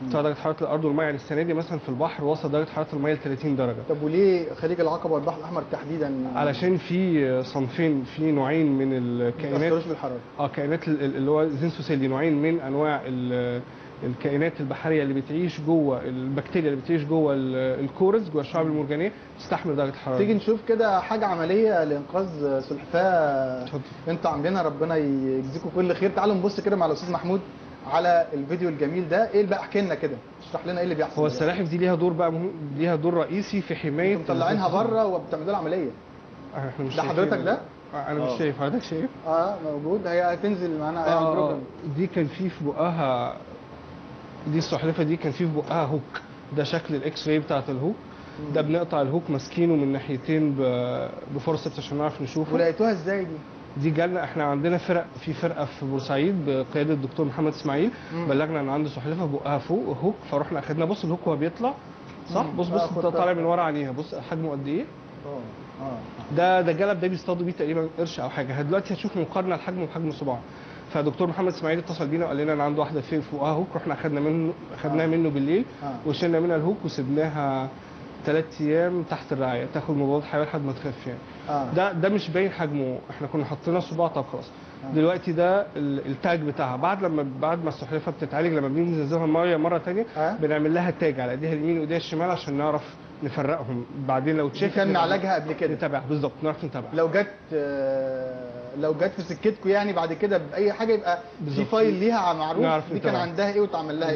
Speaker 12: ارتفاع درجه حراره الارض والميه. يعني السنه دي مثلا في البحر وصل درجه حراره الميه ل ثلاثين درجه.
Speaker 2: طب وليه خليج العقبه والبحر الاحمر تحديدا؟
Speaker 12: علشان في صنفين، في نوعين من الكائنات
Speaker 2: بالحراره.
Speaker 12: اه كائنات اللي هو زينسوسيلي، نوعين من انواع الكائنات البحريه اللي بتعيش جوه، البكتيريا اللي بتعيش جوه الكورز، جوه الشعاب المرجانيه، تستحمل درجه الحراره.
Speaker 2: تيجي نشوف كده حاجه عمليه لانقاذ سلحفاه انتوا عاملينها، ربنا يجزيكم كل خير. تعالوا نبص كده مع الاستاذ محمود على الفيديو الجميل ده. ايه بقى، احكي لنا كده، اشرح لنا ايه اللي بيحصل.
Speaker 12: هو السلاحف دي ليها دور بقى مهم، ليها دور رئيسي في حمايه.
Speaker 2: انتوا مطلعينها بره وبتعملوا لها عمليه.
Speaker 12: احنا مش
Speaker 2: ده حضرتك ده؟
Speaker 12: انا مش شايف، حضرتك شايف؟
Speaker 2: اه موجود، هي هتنزل معانا
Speaker 12: آه
Speaker 2: ايام بروجرام.
Speaker 12: دي كان في في بقها، دي السلحفاه دي كان في في بقها هوك، ده شكل الاكس راي بتاعت الهوك. ده بنقطع الهوك ماسكينه من ناحيتين بفرصه عشان نعرف نشوفه.
Speaker 2: ولقيتوها ازاي دي؟
Speaker 12: دي جالنا، احنا عندنا فرق، في فرقه في بورسعيد بقياده الدكتور محمد اسماعيل، بلغنا ان عنده سلحفاه بقها فوق هوك، فروحنا اخدنا. بص الهوك وهو بيطلع، صح؟ بص بص طالع من ورا عينيها، بص حجمه قد ايه؟
Speaker 2: اه اه
Speaker 12: ده ده جلب، ده بيصطادوا بيه تقريبا قرش او حاجه. دلوقتي هتشوف مقارنه لحجمه بحجم صباعه. فدكتور محمد اسماعيل اتصل بينا وقال لنا ان عنده واحده في فوقها هوك، رحنا اخدنا منه، اخدناها منه بالليل وشلنا منها الهوك وسبناها ثلاث ايام تحت الرعايه تاخد مضاد حيوي لحد ما تخف يعني.
Speaker 2: آه.
Speaker 12: ده ده مش باين حجمه، احنا كنا حاطينها صباع. طب خلاص آه. دلوقتي ده التاج بتاعها. بعد لما بعد ما السلحفاه بتتعالج، لما بنيجي ننزلها الميه مره ثانيه آه. بنعمل لها تاج على ايديها اليمين وايديها الشمال عشان نعرف نفرقهم. بعدين لو تشيك
Speaker 2: كان علاجها قبل كده
Speaker 12: نتابعها بالظبط، نعرف نتابعها.
Speaker 2: لو جت لو جت في سكتكم يعني بعد كده باي حاجه يبقى في فايل ليها معروف دي كان عندها ايه وتعمل لها ايه.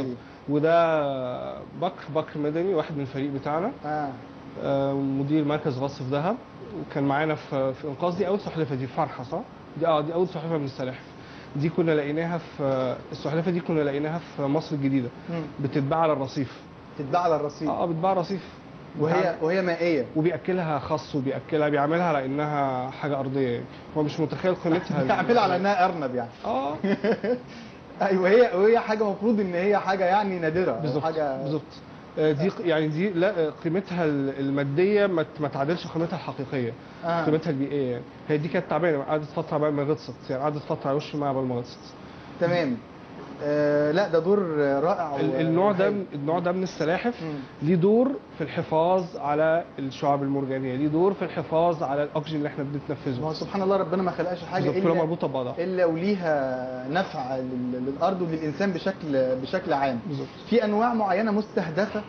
Speaker 12: وده بكر بكر مدني، واحد من الفريق بتاعنا.
Speaker 2: اه
Speaker 12: آه مدير مركز غص في دهب، وكان معانا في في انقاذ. دي اول سلحفاه، دي فرحه صح؟ دي اه دي اول سلحفاه من السلاحف. دي كنا لقيناها في السلحفاه دي كنا لقيناها في مصر الجديده، بتتباع على الرصيف.
Speaker 2: بتتباع على الرصيف؟
Speaker 12: اه بتتباع على الرصيف،
Speaker 2: وهي وهي مائيه،
Speaker 12: وبياكلها خص، وبياكلها بيعملها على انها حاجه ارضيه يعني. هو مش متخيل قيمتها.
Speaker 2: بيعملها على انها ارنب يعني.
Speaker 12: اه
Speaker 2: ايوه، هي وهي حاجه المفروض ان هي حاجه يعني نادره.
Speaker 12: بالظبط
Speaker 2: حاجه
Speaker 12: بالظبط. دي يعني دي لا قيمتها الماديه ما تعادلش قيمتها الحقيقيه. آه. قيمتها البيئيه يعني. هي دي كانت تعبانه، قعدت فتره بقى ما غطست يعني، قعدت فتره على وش الماء قبل ما غطست.
Speaker 2: تمام. آه لا ده دور رائع.
Speaker 12: النوع ده النوع ده من السلاحف ليه دور في الحفاظ على الشعاب المرجانيه، ليه دور في الحفاظ على الاكسجين اللي احنا بنتنفسه.
Speaker 2: ما هو سبحان الله ربنا ما خلقش حاجه
Speaker 12: الا مربوطه ببعضها،
Speaker 2: الا وليها نفع للارض وللانسان بشكل بشكل عام. بالظبط. في انواع معينه مستهدفه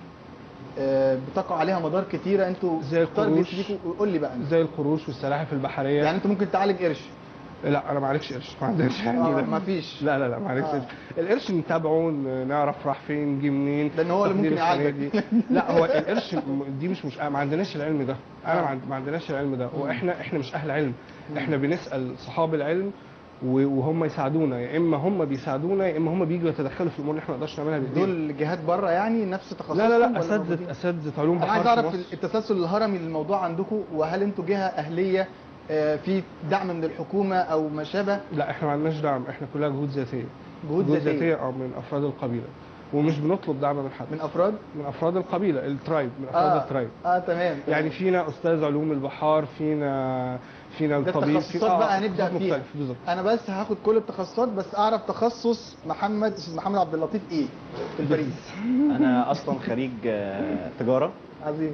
Speaker 2: بتقع عليها مدار كتيره، انتوا
Speaker 12: زي القروش.
Speaker 2: قول لي بقى.
Speaker 12: زي القروش والسلاحف البحريه.
Speaker 2: يعني انتوا ممكن تعالج قرش؟
Speaker 12: لا انا ما عالجش قرش، ما عندناش يعني.
Speaker 2: آه ما فيش.
Speaker 12: لا لا لا ما عالجش. آه. القرش نتابعه، نعرف راح فين جه منين،
Speaker 2: لان هو اللي ممكن يعالج.
Speaker 12: لا هو القرش دي مش مش ما عندناش العلم ده. انا آه. ما عندناش العلم ده، واحنا احنا مش اهل علم. احنا بنسال صحاب العلم وهم يساعدونا، يا اما هم بيساعدونا يا اما هم بييجوا يتدخلوا في الامور اللي احنا ما نقدرش نعملها بايدينا.
Speaker 2: دول جهات بره يعني نفس تخصصهم؟
Speaker 12: لا لا لا اساتذه اساتذه علوم بحر.
Speaker 2: انا عايز اعرف التسلسل الهرمي للموضوع عندكم، وهل انتوا جهه اهليه في دعم من الحكومه او ما شابه؟
Speaker 12: لا احنا ما عندناش دعم، احنا كلها جهود ذاتيه.
Speaker 2: جهود ذاتيه؟
Speaker 12: ذاتيه اه من افراد القبيله، ومش بنطلب دعم من حد.
Speaker 2: من افراد؟
Speaker 12: من افراد القبيله، الترايب، من افراد
Speaker 2: آه.
Speaker 12: الترايب.
Speaker 2: اه تمام.
Speaker 12: يعني فينا استاذ علوم البحار، فينا فينا الطبيب.
Speaker 2: التخصصات
Speaker 12: آه
Speaker 2: بقى هنبدا فيها.
Speaker 12: بالظبط.
Speaker 2: انا بس هاخد كل التخصصات، بس اعرف تخصص محمد استاذ محمد عبد اللطيف ايه في الفريق؟
Speaker 13: انا اصلا خريج تجاره.
Speaker 2: عظيم.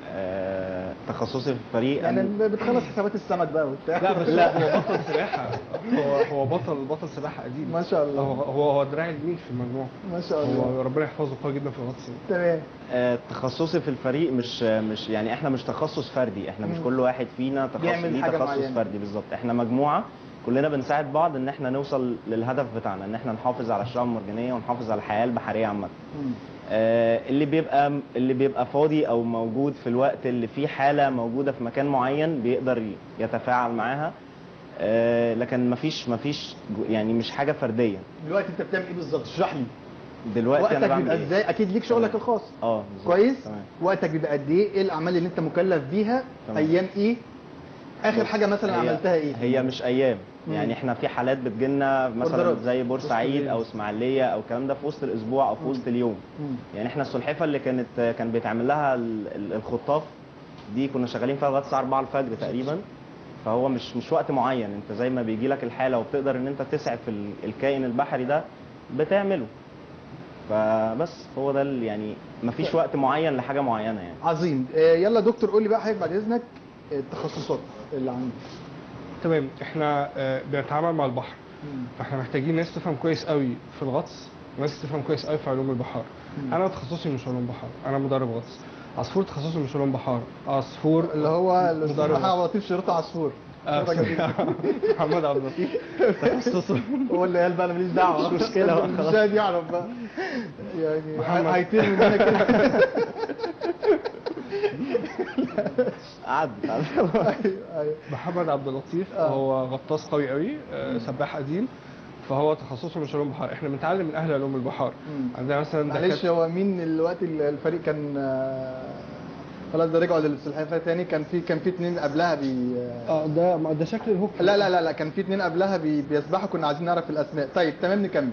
Speaker 13: آه، تخصصي في الفريق
Speaker 2: يعني أن... بتخلص حسابات السمك بقى وبتاع.
Speaker 12: لا بس لا هو بطل سباحه، هو هو بطل بطل سباحه قديم
Speaker 2: ما شاء الله.
Speaker 12: هو هو هو دراع اليمين في المجموعه
Speaker 2: ما شاء الله.
Speaker 12: هو ربنا يحفظه قوي جدا في الغطس.
Speaker 2: تمام.
Speaker 13: آه، تخصصي في الفريق مش مش يعني احنا مش تخصص فردي، احنا مش كل واحد فينا تخصص ليه تخصص معينة. فردي بالظبط. احنا مجموعه كلنا بنساعد بعض ان احنا نوصل للهدف بتاعنا، ان احنا نحافظ على الشعاب المرجانيه ونحافظ على الحياه البحريه عامه. آه اللي بيبقى اللي بيبقى فاضي او موجود في الوقت اللي فيه حاله موجوده في مكان معين بيقدر يتفاعل معاها. آه لكن مفيش مفيش يعني مش حاجه فرديه.
Speaker 2: دلوقتي انت بتعمل ايه بالظبط؟ اشرح لي.
Speaker 13: دلوقتي
Speaker 2: انا بعمل ازاي؟ اكيد ليك شغلك الخاص.
Speaker 13: اه
Speaker 2: كويس. تمام. وقتك بيبقى قد ايه؟ ايه الاعمال اللي انت مكلف بيها؟ تمام. ايام ايه؟ اخر حاجه مثلا
Speaker 13: هي
Speaker 2: عملتها ايه؟
Speaker 13: هي مش ايام. مم. يعني احنا في حالات بتجيلنا مثلا زي بورسعيد او اسماعيليه او الكلام ده في وسط الاسبوع او في وسط اليوم. مم. يعني احنا السلحفاه اللي كانت كان بيتعمل لها الخطاف دي كنا شغالين فيها لغايه الساعه أربعة الفجر تقريبا. فهو مش مش وقت معين، انت زي ما بيجي لك الحاله وبتقدر ان انت تسعف الكائن البحري ده بتعمله. فبس هو ده اللي يعني مفيش وقت معين لحاجه معينه يعني.
Speaker 2: عظيم. آه، يلا دكتور قول لي بقى حضرتك بعد اذنك التخصصات اللي عندك.
Speaker 12: تمام. احنا آه، بنتعامل مع البحر، فاحنا محتاجين ناس تفهم كويس قوي في الغطس وناس تفهم كويس قوي في علوم البحار. انا تخصصي مش علوم بحار، انا مدرب غطس. عصفور تخصصه مش علوم بحار، عصفور
Speaker 2: اللي هو
Speaker 12: مدرب
Speaker 2: محمد عبد اللطيف شرطه عصفور.
Speaker 12: آه، محمد عبد اللطيف تخصصه
Speaker 2: هو اللي قال بقى انا ماليش دعوه،
Speaker 13: مش مشكله بقى
Speaker 2: مش عايز يعرف بقى يعني
Speaker 12: محمد.
Speaker 2: هيطير مننا كده.
Speaker 13: قعد
Speaker 12: محمد عبد اللطيف هو غطاس قوي قوي، آه، سباح قديم، فهو تخصصه مش علوم بحار. احنا بنتعلم من اهل علوم البحار. عندنا مثلا
Speaker 2: معلش هو مين الوقت الفريق كان آه، خلاص ده رجعوا للسلحفاه تاني. كان في كان في اثنين قبلها بي
Speaker 3: اه ده ده شكل الهوك.
Speaker 2: لا لا لا لا كان في اثنين قبلها بي بيسبحوا، كنا عايزين نعرف الاسماء. طيب تمام نكمل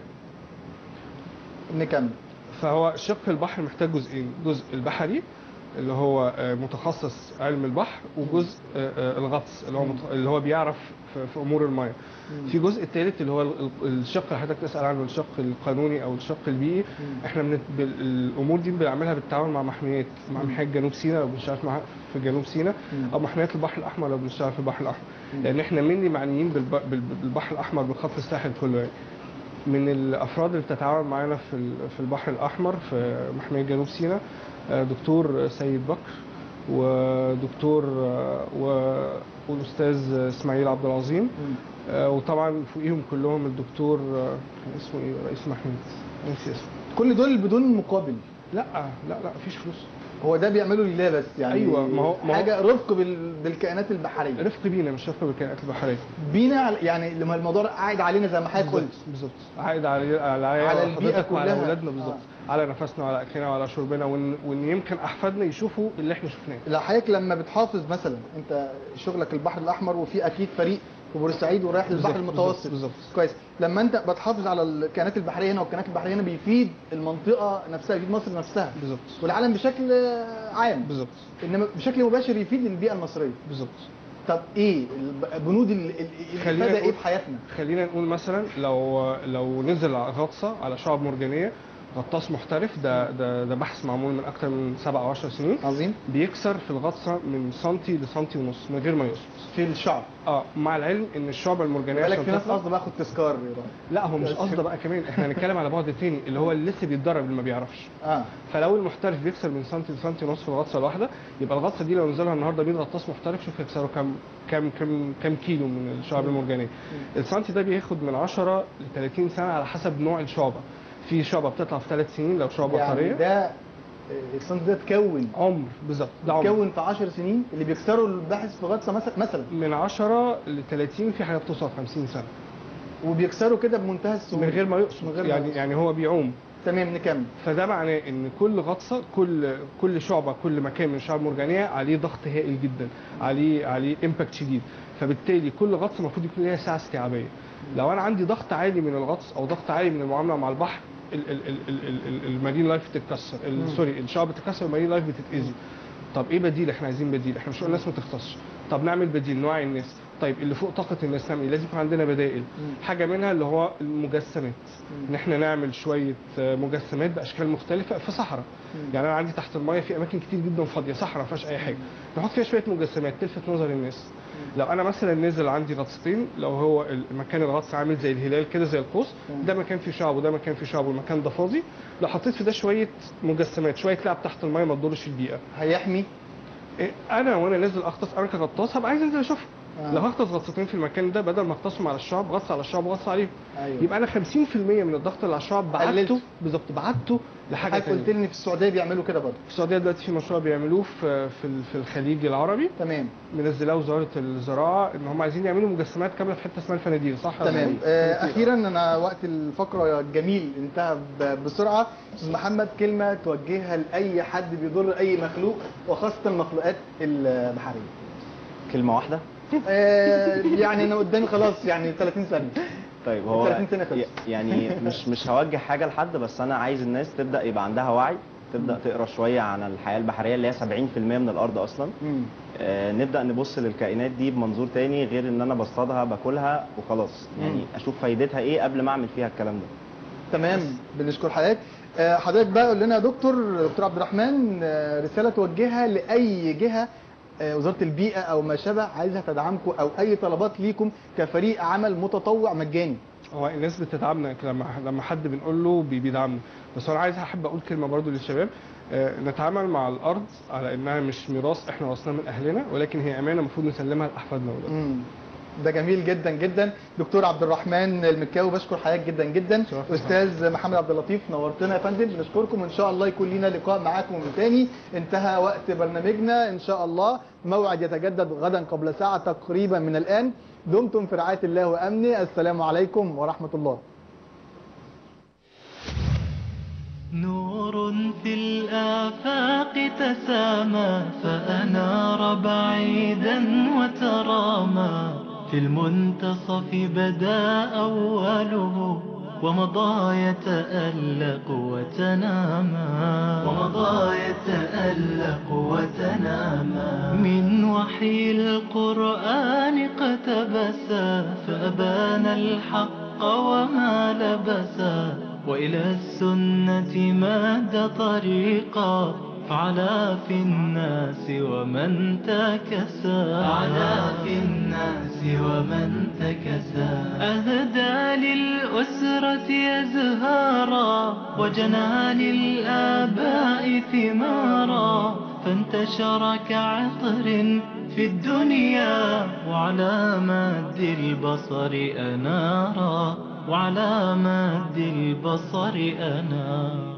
Speaker 2: نكمل.
Speaker 12: فهو شق البحر محتاج جزئين، جزء البحري اللي هو آه، متخصص علم البحر، وجزء آه، آه، الغطس اللي هو مت- اللي هو بيعرف في في امور الميه. في جزء الثالث اللي هو ال- الشق اللي حضرتك تسال عنه، الشق القانوني او الشق البيئي. احنا بنت... بال- الامور دي بنعملها بالتعاون مع محميات، مع محميه جنوب سيناء لو بنشتغل مع في جنوب سيناء، او محميات البحر الاحمر لو بنشتغل في البحر الاحمر. لان احنا مني معنيين بالب... بال- بالبحر الاحمر، بالخط الساحل كله يعني. من الافراد اللي بتتعاون معانا في ال- في البحر الاحمر في محميه جنوب سيناء آه، دكتور سيد بكر، ودكتور آه، و- والاستاذ اسماعيل عبد العظيم، آه، وطبعا فوقيهم كلهم الدكتور آه، كان اسمه ايه، رئيس محمود، نسي اسمه.
Speaker 2: كل دول بدون مقابل؟
Speaker 12: لا لا لا مفيش فلوس.
Speaker 2: هو ده بيعمله لله بس يعني.
Speaker 12: ايوه ما هو ما هو
Speaker 2: حاجه رفق بال... بالكائنات البحريه.
Speaker 12: رفق بينا مش رفق بالكائنات البحريه.
Speaker 2: بينا على- يعني لما الموضوع عائد علينا زي ما حضرتك قلت.
Speaker 12: بالظبط. عائد على على,
Speaker 2: على البيئة
Speaker 12: حضرتك وعلى
Speaker 2: كلها.
Speaker 12: اولادنا بالظبط،
Speaker 2: آه.
Speaker 12: على نفسنا وعلى اكلنا وعلى شربنا، وان, وإن يمكن احفادنا يشوفوا اللي احنا شفناه.
Speaker 2: لا حضرتك لما بتحافظ مثلا انت شغلك البحر الاحمر، وفي اكيد فريق في بورسعيد ورايح للبحر
Speaker 12: بالظبط،
Speaker 2: المتوسط.
Speaker 12: بالظبط.
Speaker 2: كويس. لما انت بتحافظ على الكائنات البحريه هنا والكائنات البحريه هنا، بيفيد المنطقه نفسها، بيفيد مصر نفسها
Speaker 12: بالظبط،
Speaker 2: والعالم بشكل عام.
Speaker 12: بالظبط.
Speaker 2: انما بشكل مباشر يفيد البيئه المصريه.
Speaker 12: بالظبط.
Speaker 2: طب ايه الب- بنود ال- ال-
Speaker 12: خلينا
Speaker 2: الافاده ايه
Speaker 12: نقول-
Speaker 2: في حياتنا؟
Speaker 12: خلينا نقول مثلا لو لو نزل غطسه على شعاب مرجانيه، غطاس محترف ده ده ده بحث معمول من اكثر من سبع او عشر سنين.
Speaker 2: عظيم.
Speaker 12: بيكسر في الغطسه من سنتي لسنتي ونص من غير ما يقصد
Speaker 2: في الشعب.
Speaker 12: اه مع العلم ان الشعب المرجانيه
Speaker 2: بالك
Speaker 12: عشان
Speaker 2: في ناس
Speaker 12: تطلع-
Speaker 2: قصده باخد تذكار.
Speaker 12: لا هو مش قصده بقى كمان، احنا هنتكلم على بعد تاني اللي هو اللي لسه بيتدرب اللي ما بيعرفش.
Speaker 2: اه
Speaker 12: فلو المحترف بيكسر من سنتي لسنتي ونص في الغطسه الواحده، يبقى الغطسه دي لو نزلها النهارده مية غطاس محترف، شوف هيكسروا كام كام كام كام كيلو من الشعاب المرجانيه. السنتي ده بياخد من عشرة ل ثلاثين سنه على حسب نوع الشعبه. في شعبه بتطلع في ثلاث سنين لو شعبه
Speaker 2: يعني
Speaker 12: بحريه.
Speaker 2: ده السنت ده اتكون
Speaker 12: عمر بالظبط، ده عمر
Speaker 2: اتكون في عشر سنين. اللي بيكسروا الباحث في غطسه مثلا مثلا
Speaker 12: من عشرة ل ثلاثين، في حاجات بتوصل خمسين سنه،
Speaker 2: وبيكسروا كده بمنتهى السهوله
Speaker 12: من غير ما يقصد.
Speaker 2: من غير ما
Speaker 12: يعني
Speaker 2: يقصد.
Speaker 12: يعني هو بيعوم.
Speaker 2: تمام نكمل.
Speaker 12: فده معناه ان كل غطسه، كل كل شعبه، كل مكان من الشعاب المرجانيه عليه ضغط هائل جدا، عليه عليه امباكت شديد. فبالتالي كل غطسه المفروض يكون ليها ساعه استيعابيه. لو انا عندي ضغط عالي من الغطس او ضغط عالي من المعامله مع البحر، ال- ال- ال- ال- ال- ال- المارين لايف بتتكسر، ال-
Speaker 2: مم.
Speaker 12: سوري الشعب بتتكسر والمارين لايف بتتاذي. طب ايه بديل؟ احنا عايزين بديل، احنا مش قلنا الناس ما تغطسش. طب نعمل بديل، نوعي الناس. طيب اللي فوق طاقه الناس نعمل ايه؟ لازم يكون عندنا بدائل. حاجه منها اللي هو المجسمات، ان احنا نعمل شويه آه، مجسمات باشكال مختلفه في صحراء. يعني انا عندي تحت المايه في اماكن كتير جدا فاضيه، صحراء ما فيهاش اي حاجه، نحط فيها شويه مجسمات تلفت نظر الناس. لو انا مثلا نزل عندي غطستين، لو هو المكان الغطس عامل زي الهلال كده زي القوس، ده مكان فيه شعب وده مكان فيه شعب والمكان ده فاضي، لو حطيت في ده شويه مجسمات، شويه لعب تحت المايه ما تضرش البيئه،
Speaker 2: هيحمي.
Speaker 12: إيه، انا وانا نازل اغطس، انا كغطاس هبقى عايز انزل اشوفها.
Speaker 2: آه.
Speaker 12: لو هغطس غطستين في المكان ده، بدل ما اغطسهم على الشعب، غطس على الشعب وغطس عليهم.
Speaker 2: أيوة.
Speaker 12: يبقى انا خمسين في المية من الضغط اللي على الشعب بعته
Speaker 2: قللته.
Speaker 12: بالظبط، بعته لحاجه
Speaker 2: حضرتك
Speaker 12: ثانيه.
Speaker 2: قلت لي ان في السعوديه بيعملوا كده برضه.
Speaker 12: في السعوديه دلوقتي في مشروع بيعملوه في في ال- في الخليج العربي.
Speaker 2: تمام.
Speaker 12: منزلاه وزاره الزراعه ان هم عايزين يعملوا مجسمات كامله في حته اسمها الفناديل، صح؟ ولا
Speaker 2: تمام.
Speaker 12: إيه؟
Speaker 2: آه اخيرا انا وقت الفقره الجميل انتهى ب- بسرعه. استاذ محمد كلمه توجهها لاي حد بيضر اي مخلوق وخاصه المخلوقات البحريه.
Speaker 13: كلمه واحده.
Speaker 2: آه يعني انا قدامي خلاص يعني ثلاثين ثانيه.
Speaker 13: طيب هو
Speaker 2: ثلاثين سنة خلص.
Speaker 13: ي- يعني مش مش هوجه حاجه لحد، بس انا عايز الناس تبدا يبقى عندها وعي، تبدا تقرا شويه عن الحياه البحريه اللي هي سبعين في المية من الارض اصلا.
Speaker 2: مم.
Speaker 13: آه نبدا نبص للكائنات دي بمنظور تاني غير ان انا بصطادها باكلها وخلاص. يعني
Speaker 2: مم.
Speaker 13: اشوف فايدتها ايه قبل ما اعمل فيها الكلام ده.
Speaker 2: تمام. بنشكر حضرتك. آه، حضرتك بقى قول لنا يا دكتور دكتور عبد الرحمن، آه، رساله توجهها لاي جهه، آه، وزاره البيئه او ما شابه عايزها تدعمكم، او اي طلبات ليكم كفريق عمل متطوع مجاني.
Speaker 12: هو الناس بتدعمنا لما لما حد بنقول له بي- بيدعمنا، بس انا عايز احب اقول كلمه برضو للشباب. آه، نتعامل مع الارض على انها مش ميراث احنا ورثناه من اهلنا، ولكن هي امانه المفروض نسلمها لاحفادنا واولادنا.
Speaker 2: امم ده جميل جدا جدا. دكتور عبد الرحمن المكاوي بشكر حضرتك جدا جدا. استاذ محمد عبد اللطيف نورتنا يا فندم، بنشكركم وان شاء الله يكون لنا لقاء معاكم تاني. انتهى وقت برنامجنا ان شاء الله، موعد يتجدد غدا قبل ساعه تقريبا من الان. دمتم في رعايه الله وامنه، السلام عليكم ورحمه الله.
Speaker 1: نور في الآفاق تسامى فأنار بعيدا وترامى، في المنتصف بدا أوله ومضى يتألق وتنامى، ومضى يتألق وتنامى. من وحي القرآن اقتبسا فأبان الحق وما لبسا، وإلى السنة ماد طريقا فعلى في الناس ومن تكسى، فعلى في الناس ومن تكسى. أهدى للأسرة أزهارا وجنى للآباء ثمارا، فانتشر كعطر في الدنيا وعلى مد البصر أنارا، وعلى مد البصر أنارا.